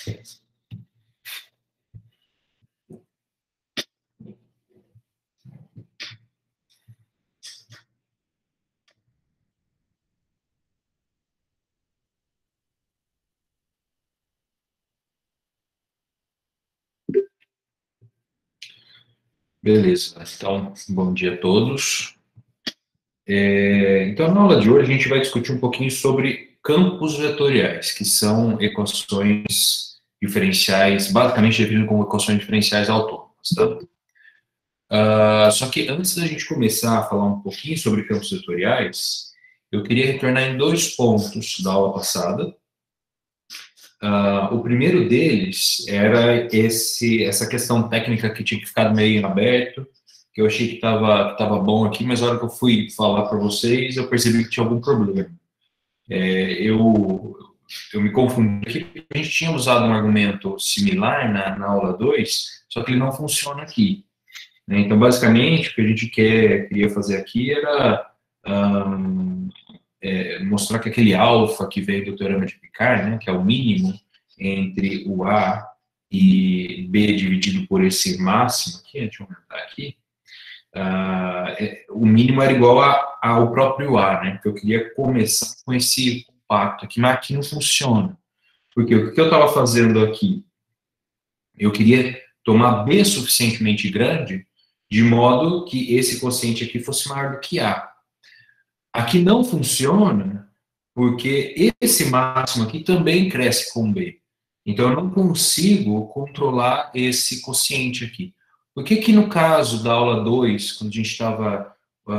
Beleza, então, bom dia a todos. Então, na aula de hoje, a gente vai discutir um pouquinho sobre campos vetoriais, que são equações diferenciais, basicamente definido como equações diferenciais autônomas, tá? Só que antes da gente começar a falar um pouquinho sobre campos vetoriais, eu queria retornar em dois pontos da aula passada. O primeiro deles era essa questão técnica que tinha que ficar meio em aberto, que eu achei que estava bom aqui, mas na hora que eu fui falar para vocês, eu percebi que tinha algum problema. Eu me confundi aqui, porque a gente tinha usado um argumento similar na aula 2, só que ele não funciona aqui, né? Então, basicamente, o que a gente queria fazer aqui era mostrar que aquele alfa que veio do teorema de Picard, né, que é o mínimo entre o A e B dividido por esse máximo aqui, deixa eu aumentar aqui, o mínimo era igual ao próprio A, né? Porque eu queria começar com esse compacto aqui, mas aqui não funciona. Porque o que eu estava fazendo aqui? Eu queria tomar B suficientemente grande, de modo que esse quociente aqui fosse maior do que A. Aqui não funciona, porque esse máximo aqui também cresce com B. Então, eu não consigo controlar esse quociente aqui. Por que que no caso da aula 2, quando a gente estava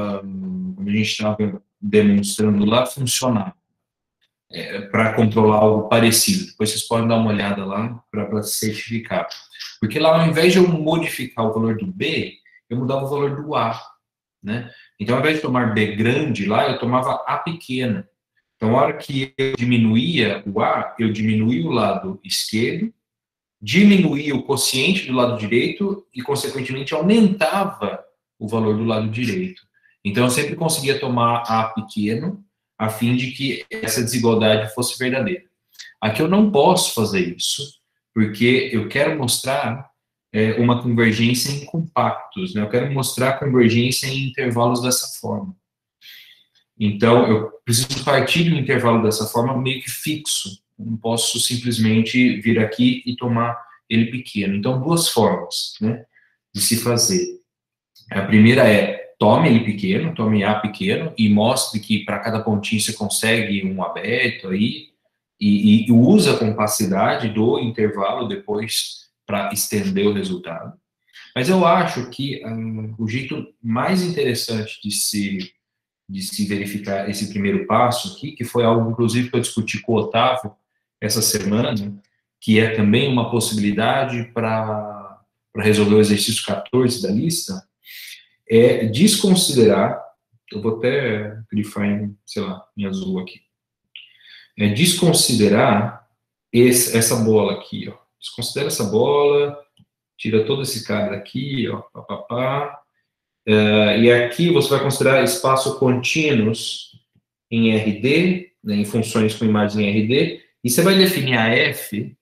demonstrando lá, funcionava? Para controlar algo parecido. Depois vocês podem dar uma olhada lá para certificar. Porque lá, ao invés de eu modificar o valor do B, eu mudava o valor do A, né? Então, ao invés de tomar B grande lá, eu tomava A pequena. Então, a hora que eu diminuía o A, eu diminuía o lado esquerdo, diminuía o quociente do lado direito e, consequentemente, aumentava o valor do lado direito. Então, eu sempre conseguia tomar A pequeno, a fim de que essa desigualdade fosse verdadeira. Aqui eu não posso fazer isso, porque eu quero mostrar uma convergência em compactos, né? Eu quero mostrar convergência em intervalos dessa forma. Então, eu preciso partir de um intervalo dessa forma meio que fixo. Eu não posso simplesmente vir aqui e tomar ele pequeno. Então, duas formas, né, de se fazer. A primeira é, tome ele pequeno, tome A pequeno, e mostre que para cada pontinho você consegue um aberto aí, e usa a capacidade do intervalo depois para estender o resultado. Mas eu acho que o jeito mais interessante de se verificar esse primeiro passo aqui, que foi algo, inclusive, que eu discuti com o Otávio essa semana, que é também uma possibilidade para resolver o exercício 14 da lista, é desconsiderar, eu vou até grifar em, sei lá, em azul aqui, é desconsiderar essa bola aqui, ó. Desconsidera essa bola, tira todo esse cara daqui, ó, papapá, e aqui você vai considerar espaço contínuos em RD, né, em funções com imagem em RD, e você vai definir a f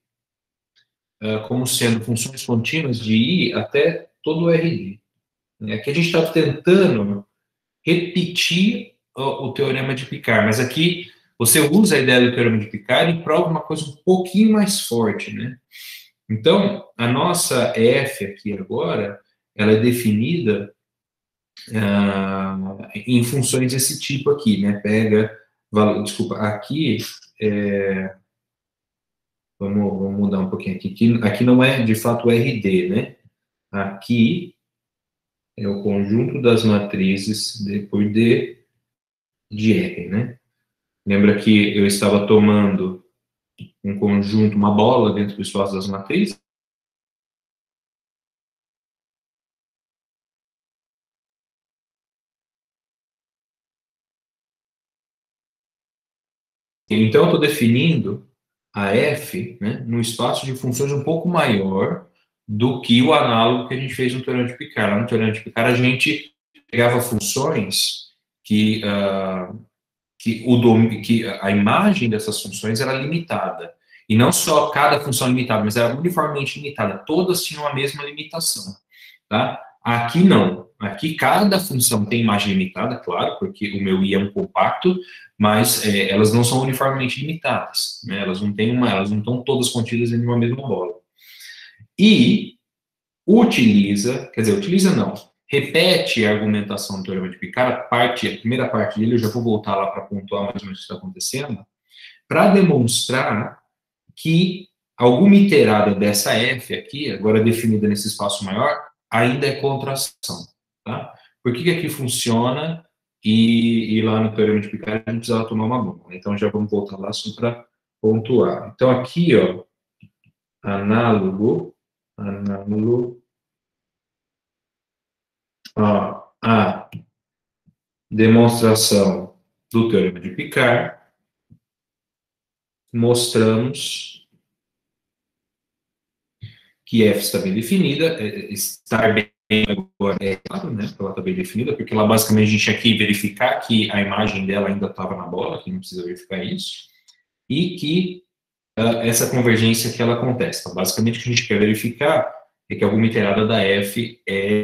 como sendo funções contínuas de I até todo o RD. Aqui a gente está tentando repetir o teorema de Picard, mas aqui você usa a ideia do teorema de Picard e prova uma coisa um pouquinho mais forte, né? Então, a nossa f aqui agora, ela é definida em funções desse tipo aqui, né? Pega, desculpa, aqui, vamos mudar um pouquinho aqui. Aqui não é, de fato, RD, né? Aqui é o conjunto das matrizes depois de R, né? Lembra que eu estava tomando um conjunto, uma bola dentro do espaço das matrizes? Então, eu estou definindo a f, né, no espaço de funções um pouco maior do que o análogo que a gente fez no teorema de Picard. Lá no teorema de Picard, a gente pegava funções que a imagem dessas funções era limitada. E não só cada função limitada, mas era uniformemente limitada. Todas tinham a mesma limitação, tá? Aqui não. Aqui cada função tem imagem limitada, claro, porque o meu I é um compacto, mas elas não são uniformemente limitadas, né? Elas não estão todas contidas em uma mesma bola. E utiliza não, repete a argumentação do teorema de Picard, a primeira parte dele, eu já vou voltar lá para pontuar mais ou menos o que está acontecendo, para demonstrar que alguma iterada dessa F aqui, agora definida nesse espaço maior, ainda é contração, tá? Por que aqui funciona e lá no teorema de Picard a gente precisava tomar uma bomba? Então já vamos voltar lá só para pontuar. Então aqui, ó, análogo, ó, a demonstração do teorema de Picard, mostramos que F está bem definida, estar bem agora é claro, né, ela está bem definida, porque lá basicamente a gente tinha que verificar que a imagem dela ainda estava na bola, que não precisa verificar isso, e que essa convergência que ela acontece. Então, basicamente o que a gente quer verificar é que alguma iterada da F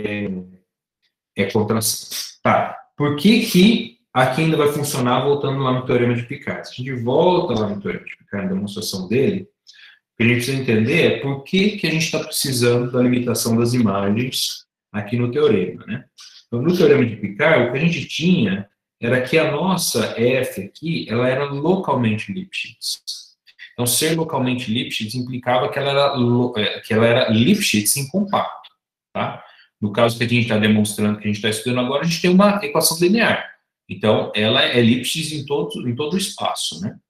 é contração. Tá, por que aqui ainda vai funcionar voltando lá no teorema de Picard? Se a gente volta lá no teorema de Picard, na demonstração dele, o que a gente precisa entender é por que a gente está precisando da limitação das imagens aqui no teorema, né? Então, no teorema de Picard, o que a gente tinha era que a nossa F aqui, ela era localmente Lipschitz. Então, ser localmente Lipschitz implicava que ela era Lipschitz em compacto, tá? No caso que a gente está demonstrando, que a gente está estudando agora, a gente tem uma equação linear. Então, ela é Lipschitz em todo o espaço, né?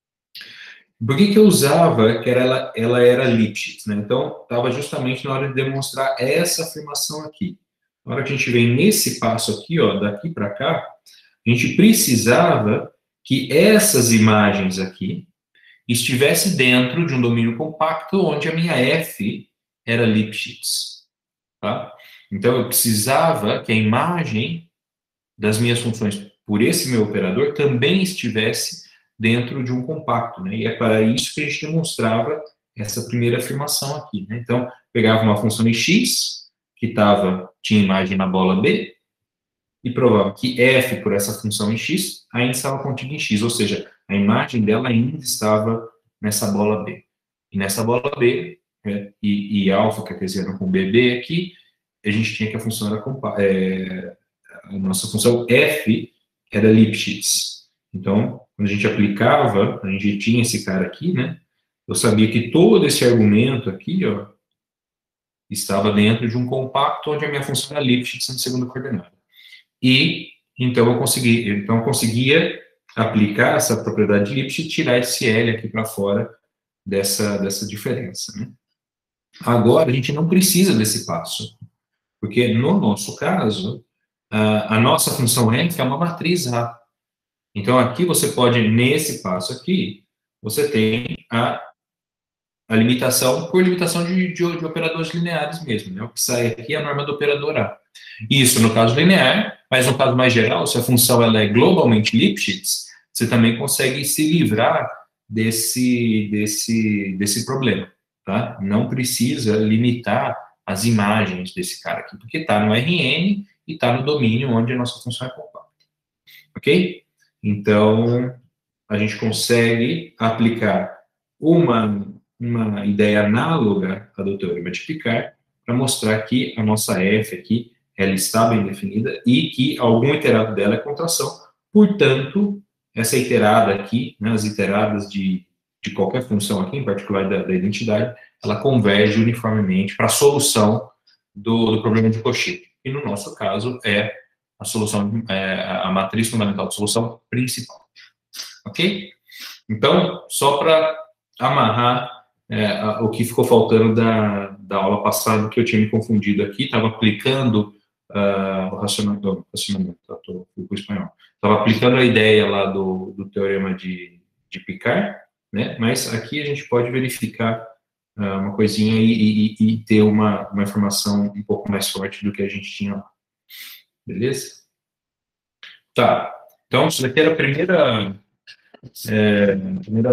Por que eu usava que ela era Lipschitz, né? Então, estava justamente na hora de demonstrar essa afirmação aqui. Na hora que a gente vem nesse passo aqui, ó, daqui para cá, a gente precisava que essas imagens aqui estivesse dentro de um domínio compacto onde a minha F era Lipschitz, tá? Então, eu precisava que a imagem das minhas funções por esse meu operador também estivesse dentro de um compacto, né? E é para isso que a gente demonstrava essa primeira afirmação aqui, né? Então, pegava uma função em x, que tinha imagem na bola B, e provava que f por essa função em x ainda estava contida em x, ou seja, a imagem dela ainda estava nessa bola B. E nessa bola B, e alfa, quer dizer, com BB aqui, a gente tinha que a função era a nossa função f era Lipschitz. Então, quando a gente aplicava, a gente tinha esse cara aqui, né? Eu sabia que todo esse argumento aqui, ó, estava dentro de um compacto onde a minha função era Lipschitz na segunda coordenada. E então eu conseguia aplicar essa propriedade de Lipschitz e tirar esse L aqui para fora dessa diferença, né? Agora, a gente não precisa desse passo, porque no nosso caso, a nossa função f é uma matriz A. Então, aqui você pode, nesse passo aqui, você tem a limitação por limitação de operadores lineares mesmo, né? O que sai aqui é a norma do operador A. Isso no caso linear, mas no caso mais geral, se a função ela é globalmente Lipschitz, você também consegue se livrar desse problema, tá? Não precisa limitar as imagens desse cara aqui, porque está no RN e está no domínio onde a nossa função é compacta. Ok? Então, a gente consegue aplicar uma ideia análoga à do teorema de Picard para mostrar que a nossa F aqui, ela está bem definida e que algum iterado dela é contração. Portanto, essa iterada aqui, né, as iteradas de qualquer função aqui, em particular da identidade, ela converge uniformemente para a solução do problema de Cauchy. E no nosso caso é a solução, a matriz fundamental de solução principal. Ok? Então, só para amarrar o que ficou faltando da aula passada, que eu tinha me confundido aqui, estava aplicando o racionamento, estou com espanhol, estava aplicando a ideia lá do teorema de Picard, né? Mas aqui a gente pode verificar uma coisinha e ter uma informação um pouco mais forte do que a gente tinha lá. Beleza? Tá. Então, isso daqui era a primeira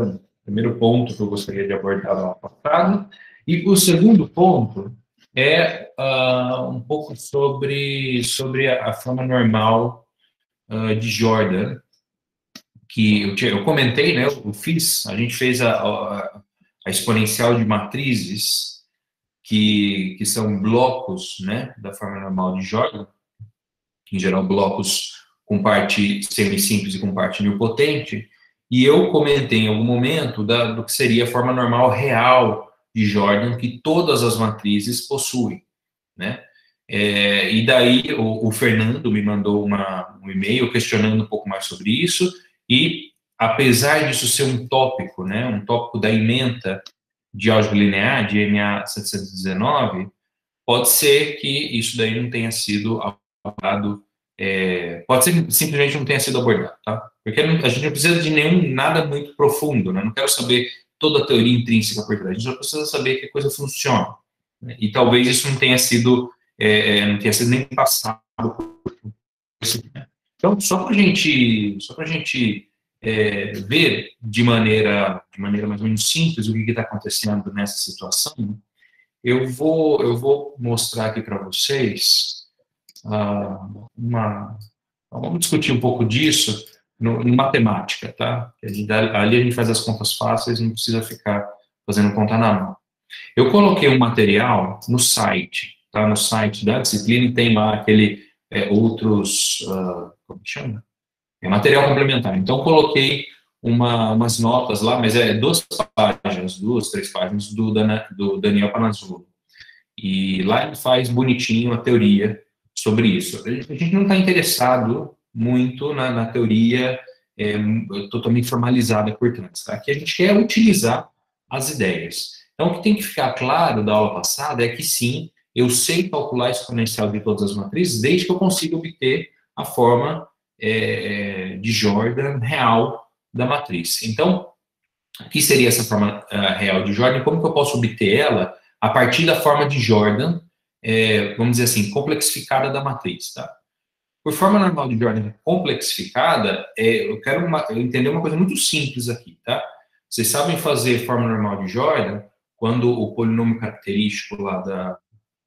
primeiro ponto que eu gostaria de abordar no passado. E o segundo ponto é um pouco sobre a forma normal de Jordan, que eu comentei, né? A gente fez a exponencial de matrizes, que são blocos, né, da forma normal de Jordan, em geral blocos com parte semisimples e com parte nilpotente, e eu comentei em algum momento do que seria a forma normal real de Jordan, que todas as matrizes possuem, né? E daí o Fernando me mandou um e-mail questionando um pouco mais sobre isso, e apesar disso ser um tópico, né, um tópico da ementa de álgebra linear, de MA 719, pode ser que isso daí não tenha sido abordado, pode ser que simplesmente não tenha sido abordado, tá? Porque a gente não precisa de nada muito profundo, né? Não quero saber toda a teoria intrínseca por trás, a gente só precisa saber que a coisa funciona, né? E talvez isso não tenha sido, nem passado por isso, né? Então, só para a gente ver de maneira mais ou menos simples o que está acontecendo nessa situação, eu vou mostrar aqui para vocês vamos discutir um pouco disso em matemática, tá? Ali a gente faz as contas fáceis, não precisa ficar fazendo conta na mão. Eu coloquei um material no site, tá? No site da disciplina, e tem lá aquele outros, como que chama? É material complementar. Então, coloquei umas notas lá, mas duas, três páginas do Daniel Panazzolo. E lá ele faz bonitinho a teoria sobre isso. A gente não está interessado muito na teoria totalmente formalizada por trás, tá? Que a gente quer utilizar as ideias. Então, o que tem que ficar claro da aula passada é que, sim, eu sei calcular a exponencial de todas as matrizes desde que eu consiga obter a forma de Jordan real da matriz. Então, o que seria essa forma real de Jordan? Como que eu posso obter ela a partir da forma de Jordan, vamos dizer assim, complexificada da matriz, tá? Por forma normal de Jordan complexificada, eu quero entender uma coisa muito simples aqui, tá? Vocês sabem fazer forma normal de Jordan quando o polinômio característico lá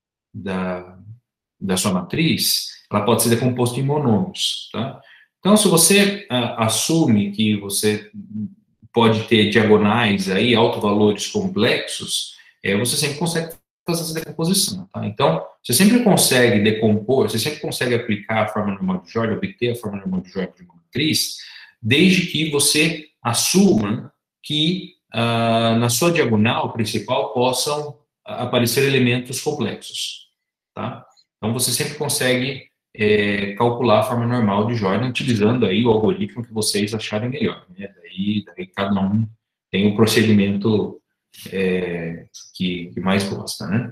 da sua matriz, ela pode ser decomposto em monômios, tá? Então, se você assume que você pode ter diagonais aí, autovalores complexos, você sempre consegue fazer essa decomposição, tá? Então, você sempre consegue decompor, você sempre consegue aplicar a forma normal de Jordan, obter a forma normal de Jordan de uma matriz, desde que você assuma que na sua diagonal principal possam aparecer elementos complexos, tá? Então, você sempre consegue calcular a forma normal de Jordan utilizando aí o algoritmo que vocês acharem melhor, né? Daí cada um tem o procedimento que mais gosta, né?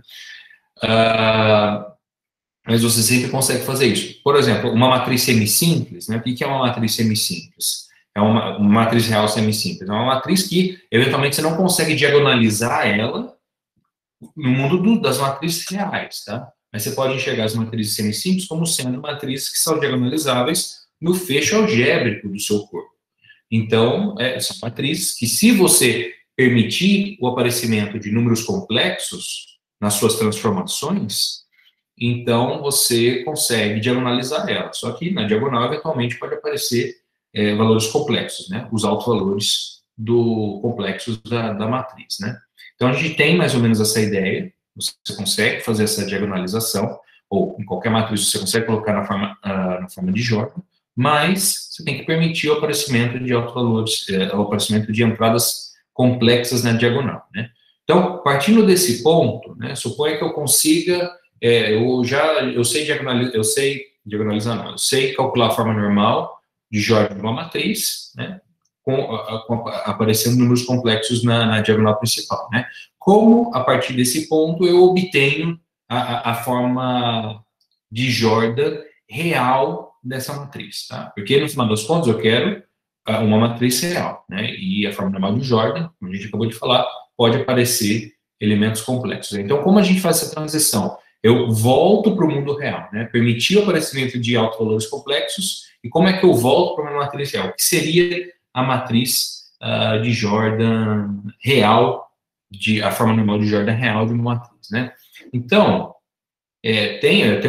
Mas você sempre consegue fazer isso. Por exemplo, uma matriz semisimples, né? O que é uma matriz semisimples? É uma matriz real semisimples. É uma matriz que, eventualmente, você não consegue diagonalizar ela no mundo das matrizes reais, tá? Mas você pode enxergar as matrizes semisimples como sendo matrizes que são diagonalizáveis no fecho algébrico do seu corpo. Então, são matrizes que, se você permitir o aparecimento de números complexos nas suas transformações, então você consegue diagonalizar ela. Só que na diagonal, eventualmente, pode aparecer valores complexos, né? Os autovalores complexos da matriz, né? Então, a gente tem mais ou menos essa ideia, você consegue fazer essa diagonalização, ou em qualquer matriz você consegue colocar na forma de Jordan, mas você tem que permitir o aparecimento de autovalores, o aparecimento de entradas complexas na diagonal, né? Então, partindo desse ponto, né, suponha que eu consiga, eu sei diagonalizar, não, eu sei calcular a forma normal de Jordan de uma matriz, né, aparecendo números complexos na diagonal principal, né? Como, a partir desse ponto, eu obtenho a forma de Jordan real dessa matriz, tá? Porque, no final das contas, eu quero uma matriz real, né? E a forma normal de Jordan, como a gente acabou de falar, pode aparecer elementos complexos. Então, como a gente faz essa transição? Eu volto para o mundo real, né? Permitir o aparecimento de autovalores complexos, e como é que eu volto para uma matriz real? Que seria a matriz de Jordan real, a forma normal de Jordan real de uma matriz, né? Então, tem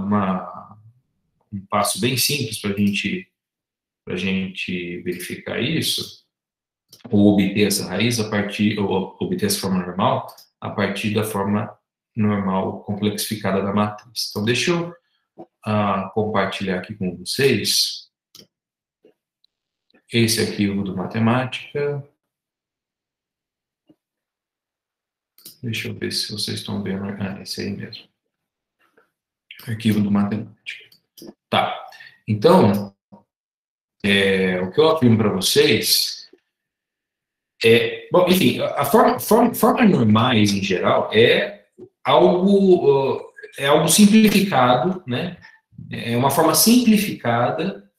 um passo bem simples para a gente verificar isso, ou obter essa raiz ou obter essa forma normal a partir da forma normal complexificada da matriz. Então, deixa eu compartilhar aqui com vocês esse arquivo do matemática. Deixa eu ver se vocês estão vendo. Esse aí mesmo. Arquivo do matemática. Tá. Então, o que eu afirmo para vocês bom, enfim, a forma normais, em geral, é algo simplificado, né? É uma forma simplificada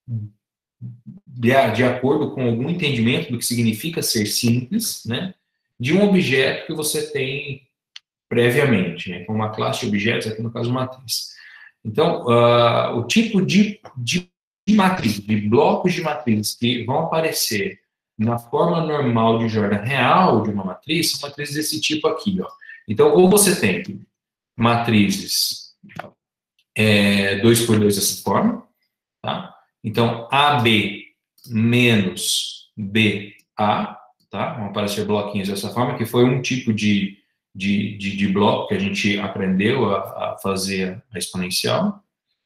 de acordo com algum entendimento do que significa ser simples, né? De um objeto que você tem previamente, né? Uma classe de objetos, aqui no caso matriz. Então, o tipo de matriz, de blocos de matriz que vão aparecer na forma normal de Jordan real de uma matriz, são matrizes desse tipo aqui, ó. Então, ou você tem matrizes 2 por 2 dessa forma, tá? Então, AB menos BA, tá? Vão aparecer bloquinhos dessa forma, que foi um tipo de bloco que a gente aprendeu a fazer a exponencial.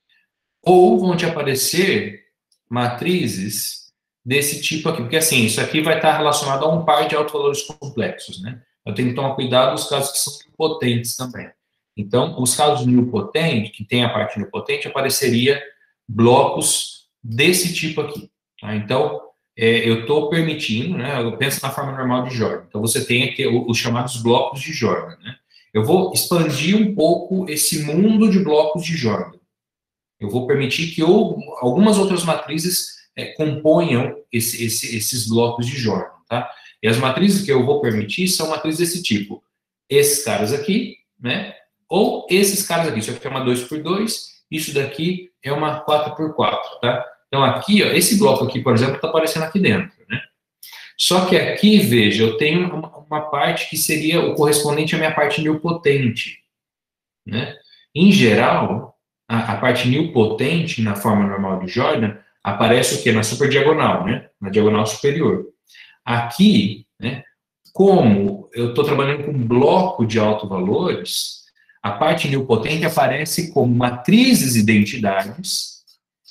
Ou vão te aparecer matrizes desse tipo aqui, porque assim, isso aqui vai estar relacionado a um par de autovalores complexos, né? Eu tenho que tomar cuidado dos casos que são nilpotentes também. Então, os casos nilpotentes, que tem a parte nilpotente, apareceria blocos desse tipo aqui. Tá? Então, eu estou permitindo, né? Eu penso na forma normal de Jordan. Então, você tem aqui os chamados blocos de Jordan, né? Eu vou expandir um pouco esse mundo de blocos de Jordan. Eu vou permitir que algumas outras matrizes componham esses blocos de Jordan, tá? E as matrizes que eu vou permitir são matrizes desse tipo. Esses caras aqui, né? Ou esses caras aqui. Isso aqui é uma 2 por 2, isso daqui é uma 4 por 4, tá? Então aqui, ó, esse bloco aqui, por exemplo, está aparecendo aqui dentro, né? Só que aqui, veja, eu tenho uma parte que seria o correspondente à minha parte nilpotente, né? Em geral, a parte nilpotente, na forma normal de Jordan, aparece o quê? Na superdiagonal, né? Na diagonal superior. Aqui, né, como eu estou trabalhando com um bloco de autovalores, a parte nilpotente aparece como matrizes identidades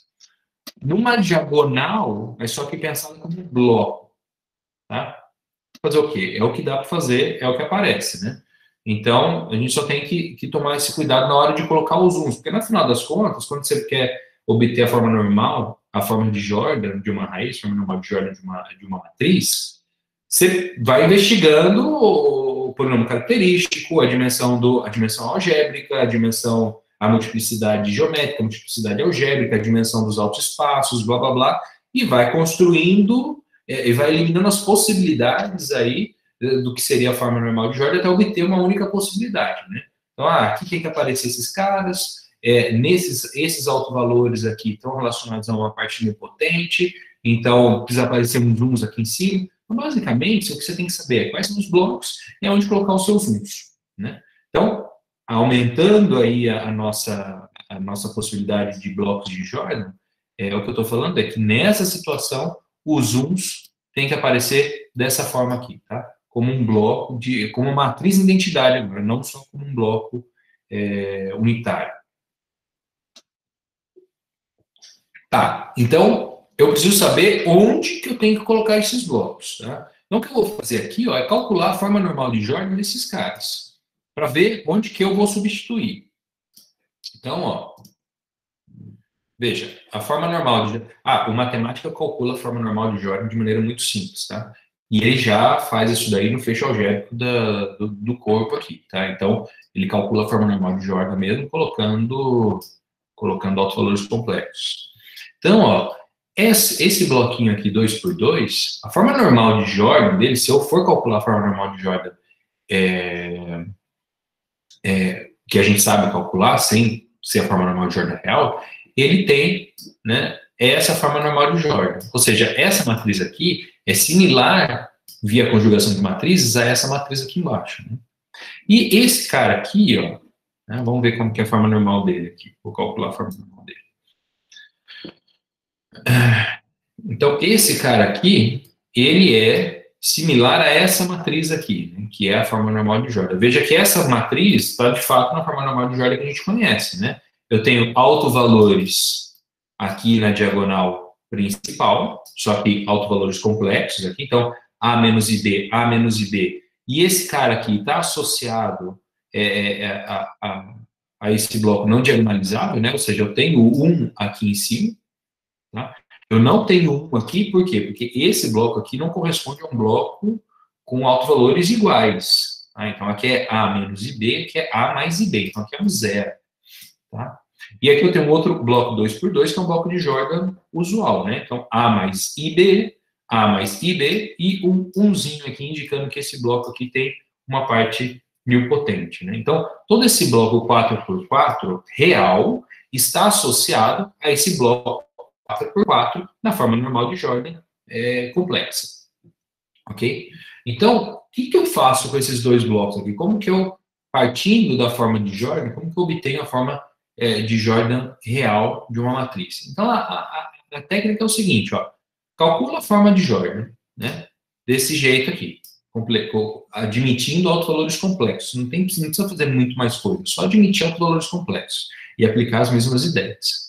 numa diagonal, mas só que pensando como um bloco, tá? Fazer o quê? É o que dá para fazer, é o que aparece, né? Então, a gente só tem que tomar esse cuidado na hora de colocar os uns, porque no final das contas, quando você quer obter a forma normal, a forma de Jordan de uma raiz, a forma normal de Jordan de uma matriz, você vai investigando o polinômio característico, a dimensão algébrica, a multiplicidade geométrica, a multiplicidade algébrica, a dimensão dos altos espaços, blá, blá, blá, e vai construindo, e vai eliminando as possibilidades aí do que seria a forma normal de Jordan até obter uma única possibilidade, né? Então, aqui tem que aparecer esses caras, esses autovalores aqui estão relacionados a uma parte nilpotente, então precisa aparecer uns zooms aqui em cima. Então, basicamente, o que você tem que saber é quais são os blocos e onde colocar os seus zooms, né? Então, aumentando aí a nossa possibilidade de blocos de Jordan, o que eu estou falando é que nessa situação, os zooms têm que aparecer dessa forma aqui, tá? Como um bloco, como uma matriz de identidade agora, não só como um bloco unitário. Tá, então eu preciso saber onde que eu tenho que colocar esses blocos, tá? Então o que eu vou fazer aqui, ó, é calcular a forma normal de Jordan desses caras, para ver onde que eu vou substituir. Então, ó, veja, a forma normal de... o matemática calcula a forma normal de Jordan de maneira muito simples, tá? E ele já faz isso daí no fecho algébrico do corpo aqui, tá? Então, ele calcula a forma normal de Jordan mesmo, colocando autovalores complexos. Então, ó, esse bloquinho aqui, 2 por 2, a forma normal de Jordan dele, se eu for calcular a forma normal de Jordan que a gente sabe calcular, sem ser a forma normal de Jordan real, ele tem, né, essa é a forma normal de Jordan. Ou seja, essa matriz aqui é similar, via conjugação de matrizes, a essa matriz aqui embaixo. Né? E esse cara aqui, ó, né, vamos ver como que é a forma normal dele aqui. Vou calcular a forma normal dele. Então, esse cara aqui, ele é similar a essa matriz aqui, né, que é a forma normal de Jordan. Veja que essa matriz está, de fato, na forma normal de Jordan que a gente conhece, né? Eu tenho autovalores aqui na diagonal principal, só que autovalores complexos aqui, então, A menos IB, A menos IB. E esse cara aqui está associado a esse bloco não diagonalizável, né? Ou seja, eu tenho 1 aqui em cima, tá? Eu não tenho 1 aqui, por quê? Porque esse bloco aqui não corresponde a um bloco com autovalores iguais. Tá? Então, aqui é A menos IB, aqui é A mais IB. Então, aqui é um zero. Tá? E aqui eu tenho um outro bloco 2 por 2, que é um bloco de Jordan usual. Né? Então, A mais IB, A mais IB e um 1zinho aqui, indicando que esse bloco aqui tem uma parte nilpotente. Né? Então, todo esse bloco 4 por 4 real está associado a esse bloco 4 por 4 na forma normal de Jordan complexa. Ok? Então, o que eu faço com esses dois blocos aqui? Como que eu, partindo da forma de Jordan, como que eu obtenho a forma de Jordan real de uma matriz? Então, a técnica é o seguinte, ó, calcula a forma de Jordan, né? Desse jeito aqui, admitindo autovalores complexos. Não precisa fazer muito mais coisa, só admitir autovalores complexos e aplicar as mesmas ideias.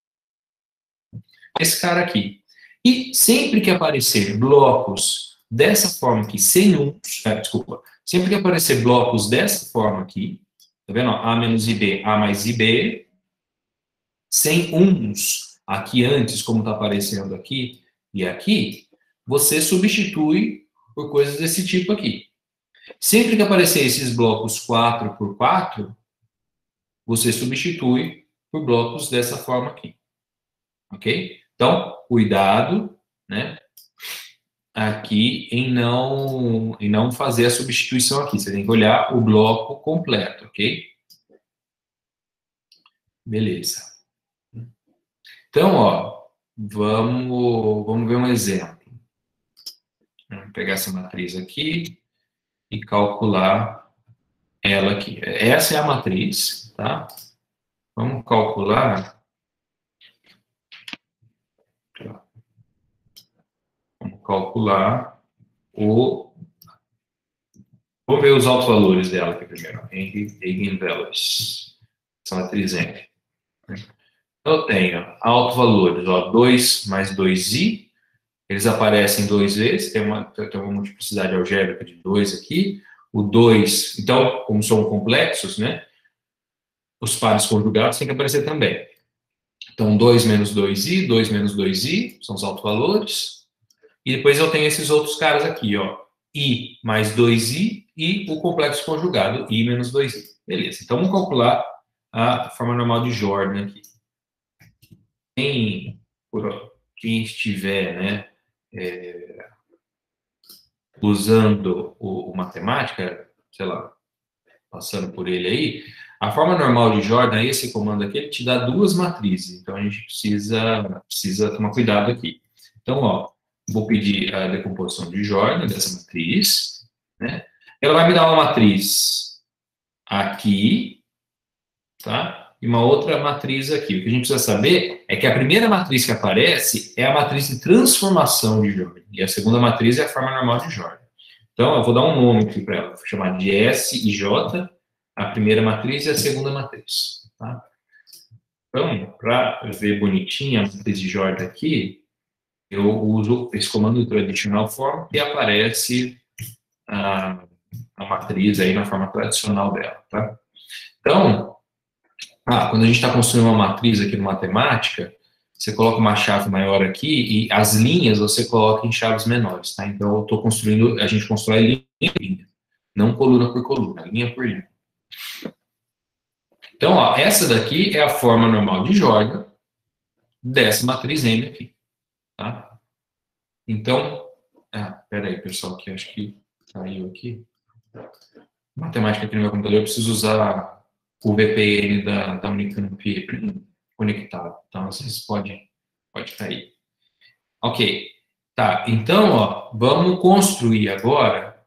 Esse cara aqui. E sempre que aparecer blocos dessa forma aqui, sem sempre que aparecer blocos dessa forma aqui, tá vendo? A menos IB, A mais IB, sem uns aqui antes, como está aparecendo aqui e aqui, você substitui por coisas desse tipo aqui. Sempre que aparecer esses blocos 4 por 4, você substitui por blocos dessa forma aqui. Ok? Então, cuidado, né? Aqui em não fazer a substituição aqui. Você tem que olhar o bloco completo, ok? Beleza. Então, ó, vamos ver um exemplo. Vamos pegar essa matriz aqui e calcular ela aqui. Essa é a matriz, tá? Vamos calcular. Vamos calcular o. Vamos ver os autovalores dela aqui primeiro. Eigenvalues. Essa matriz M. Eu tenho autovalores, ó, 2 mais 2i. Eles aparecem 2 vezes. Tem uma multiplicidade algébrica de 2 aqui. O 2, então, como são complexos, né? Os pares conjugados têm que aparecer também. Então, 2 menos 2i, 2 menos 2i, são os autovalores. E depois eu tenho esses outros caras aqui, ó. I mais 2i e o complexo conjugado, I menos 2i. Beleza, então vamos calcular a forma normal de Jordan aqui. Quem estiver, né, usando o matemática, sei lá, passando por ele aí, a forma normal de Jordan, esse comando aqui, ele te dá duas matrizes. Então, a gente precisa tomar cuidado aqui. Então, ó, vou pedir a decomposição de Jordan dessa matriz, né? Ela vai me dar uma matriz aqui, tá? E uma outra matriz aqui. O que a gente precisa saber é que a primeira matriz que aparece é a matriz de transformação de Jordan. E a segunda matriz é a forma normal de Jordan. Então, eu vou dar um nome aqui para ela. Vou chamar de S e J, a primeira matriz e a segunda matriz. Tá? Então, para ver bonitinha a matriz de Jordan aqui, eu uso esse comando traditional form e aparece a matriz aí na forma tradicional dela. Tá? Então, quando a gente está construindo uma matriz aqui no matemática, você coloca uma chave maior aqui e as linhas você coloca em chaves menores, tá? Então, eu estou construindo, a gente constrói linha por linha, não coluna por coluna, linha por linha. Então, ó, essa daqui é a forma normal de Jordan dessa matriz M aqui, tá? Então, peraí, pessoal, que acho que caiu aqui. Matemática aqui no meu computador, eu preciso usar o VPN da Unicamp conectado. Então, vocês podem Pode cair. Ok. Tá, então, ó, vamos construir agora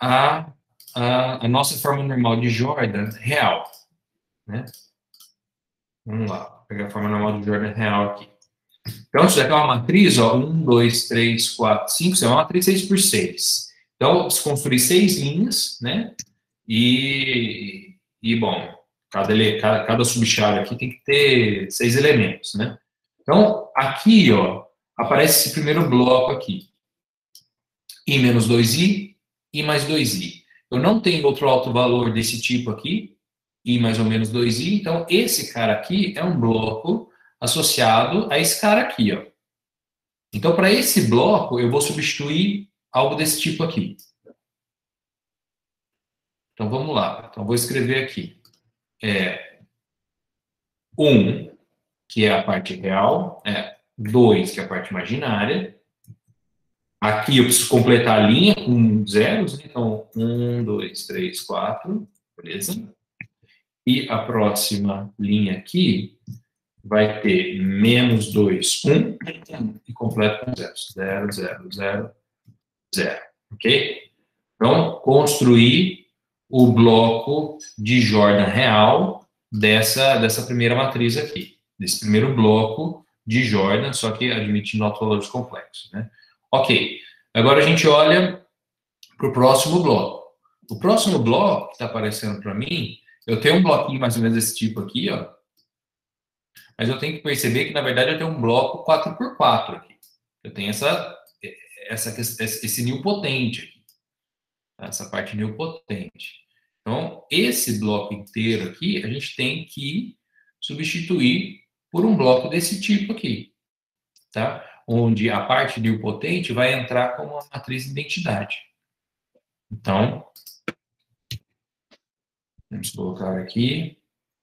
a nossa forma normal de Jordan real, né? Vamos lá, vou pegar a forma normal de Jordan real aqui. Então, isso daqui é uma matriz, ó, 1, 2, 3, 4, 5, isso é uma matriz 6 por 6. Então, se construir 6 linhas, né? Bom, cada subchave aqui tem que ter 6 elementos, né? Então, aqui, ó, aparece esse primeiro bloco aqui. I menos 2i, I mais 2i. Eu não tenho outro alto valor desse tipo aqui, I mais ou menos 2i, então esse cara aqui é um bloco associado a esse cara aqui, ó. Então, para esse bloco, eu vou substituir algo desse tipo aqui. Então, vamos lá. Então, vou escrever aqui. 1, que é a parte real, 2, que é a parte imaginária. Aqui eu preciso completar a linha com zeros, né? Então, 1, 2, 3, 4, beleza? E a próxima linha aqui vai ter menos 2, 1, e completa com zeros. 0, 0, 0, 0. Ok? Então, construir o bloco de Jordan real dessa primeira matriz aqui. Desse primeiro bloco de Jordan, só que admitindo autovalores complexos, né? Ok. Agora a gente olha para o próximo bloco. O próximo bloco que está aparecendo para mim, eu tenho um bloquinho mais ou menos desse tipo aqui, ó. Mas eu tenho que perceber que, na verdade, eu tenho um bloco 4x4 aqui. Eu tenho esse nilpotente aqui. Essa parte nilpotente. Então, esse bloco inteiro aqui, a gente tem que substituir por um bloco desse tipo aqui. Tá? Onde a parte nilpotente vai entrar como uma matriz de identidade. Então, vamos colocar aqui.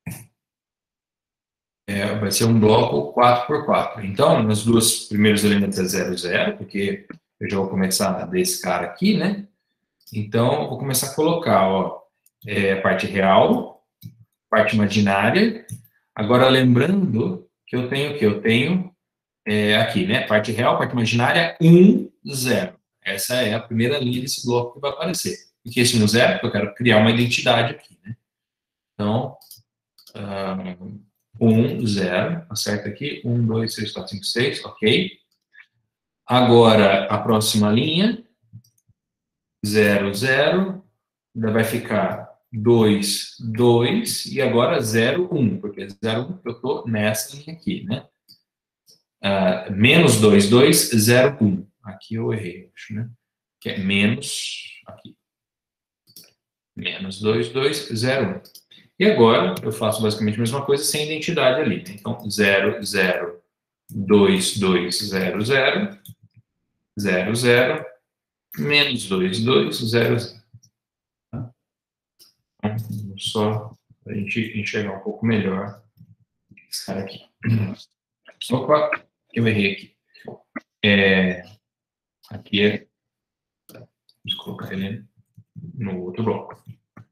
Vai ser um bloco 4x4. Então, nos dois primeiros elementos é 0, 0, porque eu já vou começar desse cara aqui, né? Então, eu vou começar a colocar, ó, parte real, parte imaginária. Agora, lembrando que eu tenho o quê? Eu tenho aqui, né? Parte real, parte imaginária, 1, 0. Essa é a primeira linha desse bloco que vai aparecer. Por que esse 1, 0? Porque eu quero criar uma identidade aqui, né? Então, 1, 0, acerta aqui, 1, 2, 3, 4, 5, 6, ok. Agora, a próxima linha, 0, 0, ainda vai ficar 2, 2, e agora 0, 1, porque 0, 1 eu estou nessa linha aqui, né? Menos 2, 2, 0, 1. Aqui eu errei, acho, né? Que é menos, aqui. Menos 2, 2, 0, 1. E agora, eu faço basicamente a mesma coisa sem identidade ali. Né? Então, 0, 0, 2, 2, 0, 0, 0, 0, menos 2, 2, 0, 0. Tá? Então, só para a gente enxergar um pouco melhor esse cara aqui. Opa, eu errei aqui. Aqui é... Vamos colocar ele no outro bloco.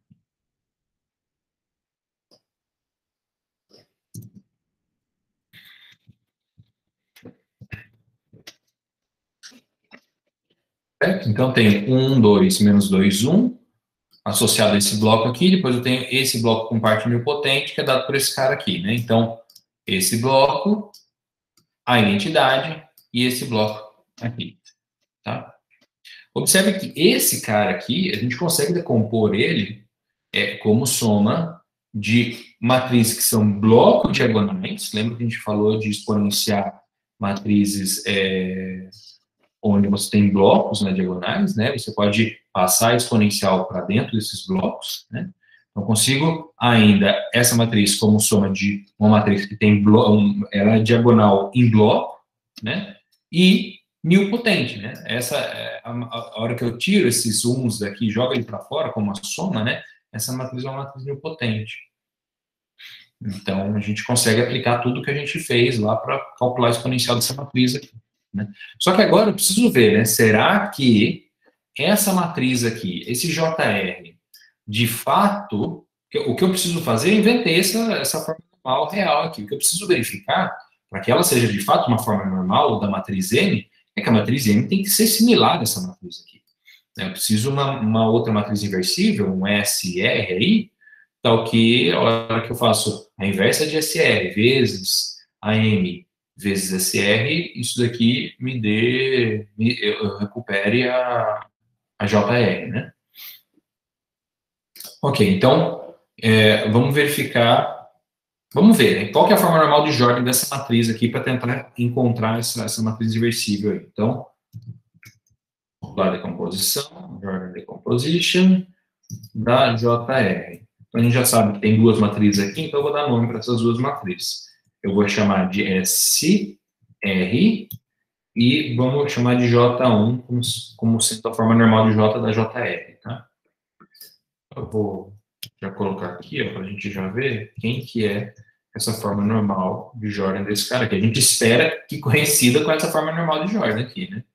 Certo? Então, tem 1, 2, menos 2, 1, associado a esse bloco aqui. Depois eu tenho esse bloco com parte nilpotente, que é dado por esse cara aqui, né? Então, esse bloco, a identidade e esse bloco aqui, tá? Observe que esse cara aqui, a gente consegue decompor ele como soma de matrizes que são bloco diagonais. Lembra que a gente falou de exponenciar matrizes onde você tem blocos na diagonais, né? Você pode passar a exponencial para dentro desses blocos, né? Então, consigo ainda essa matriz como soma de uma matriz que tem ela é diagonal em bloco, né? E nilpotente, né? Essa a hora que eu tiro esses uns daqui, jogo ele para fora como uma soma, né? Essa matriz é uma matriz nilpotente. Então, a gente consegue aplicar tudo que a gente fez lá para calcular a exponencial dessa matriz aqui, né? Só que agora eu preciso ver, né? Será que essa matriz aqui, esse JR, de fato, o que eu preciso fazer, eu inventei essa forma normal real aqui. O que eu preciso verificar para que ela seja de fato uma forma normal da matriz M, é que a matriz M tem que ser similar a essa matriz aqui. Eu preciso uma outra matriz inversível, um SR aí, tal que a hora que eu faço a inversa de SR vezes AM vezes SR, isso daqui eu recupere a JR, né? Ok, então, vamos verificar, vamos ver, né, qual que é a forma normal de Jordan dessa matriz aqui para tentar encontrar essa matriz inversível aí. Então, lá decomposição, Jordan decomposition, da JR. Então, a gente já sabe que tem duas matrizes aqui, então eu vou dar nome para essas duas matrizes. Eu vou chamar de SR e vamos chamar de J1 como sendo a forma normal de J da JR, tá? Eu vou já colocar aqui, para a gente já ver quem que é essa forma normal de Jordan desse cara aqui. A gente espera que coincida com essa forma normal de Jordan aqui, né?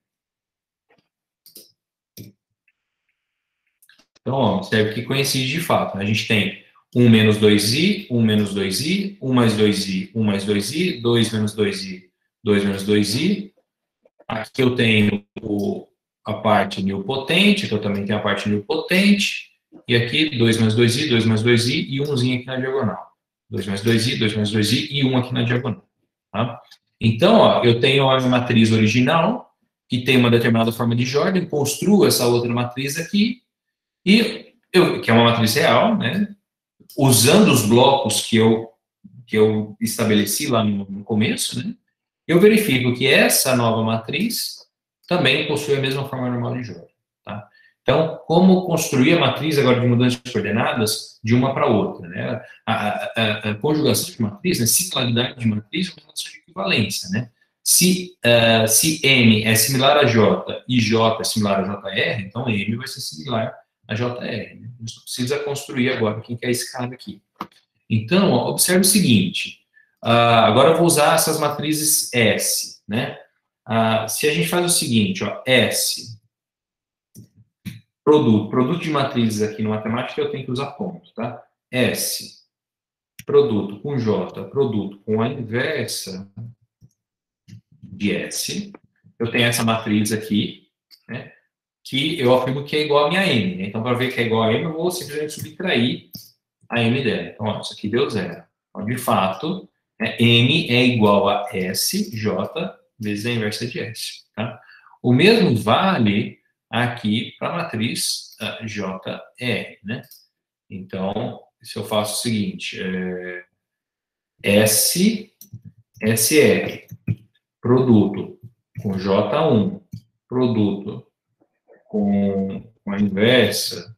Então, ó, observe que coincide de fato. A gente tem 1 menos 2i, 1 menos 2i, 1 mais 2i, 1 mais 2i, 2 menos 2i, 2 menos 2i. Aqui eu tenho a parte nilpotente, que eu também tenho a parte nilpotente. E aqui 2 mais 2i, 2 mais 2i e 1zinho aqui na diagonal. 2 mais 2i, 2 mais 2i e 1 aqui na diagonal. Tá? Então, ó, eu tenho a minha matriz original, que tem uma determinada forma de Jordan, construo essa outra matriz aqui, que é uma matriz real, né? Usando os blocos que eu estabeleci lá no começo, né? Eu verifico que essa nova matriz também possui a mesma forma normal de Jordan. Tá? Então, como construir a matriz agora de mudança de coordenadas de uma para outra? Né? A conjugação de matriz, né? Similaridade de matriz é uma relação de equivalência. Né? Se M é similar a J e J é similar a JR, então M vai ser similar a JR. Né? A gente precisa construir agora quem que é esse cara aqui. Então, ó, observe o seguinte. Agora eu vou usar essas matrizes S. Né? Se a gente faz o seguinte, ó, S, produto de matrizes aqui no matemática, eu tenho que usar ponto, tá? S, produto com J, produto com a inversa de S. Eu tenho essa matriz aqui, né? Que eu afirmo que é igual a minha M. Né? Então, para ver que é igual a M, eu vou simplesmente subtrair a M dela. Então, ó, isso aqui deu zero. Então, de fato, né, M é igual a S, J, vezes a inversa de S. Tá? O mesmo vale aqui para a matriz JR. Né? Então, se eu faço o seguinte, SR, produto com J1, produto com a inversa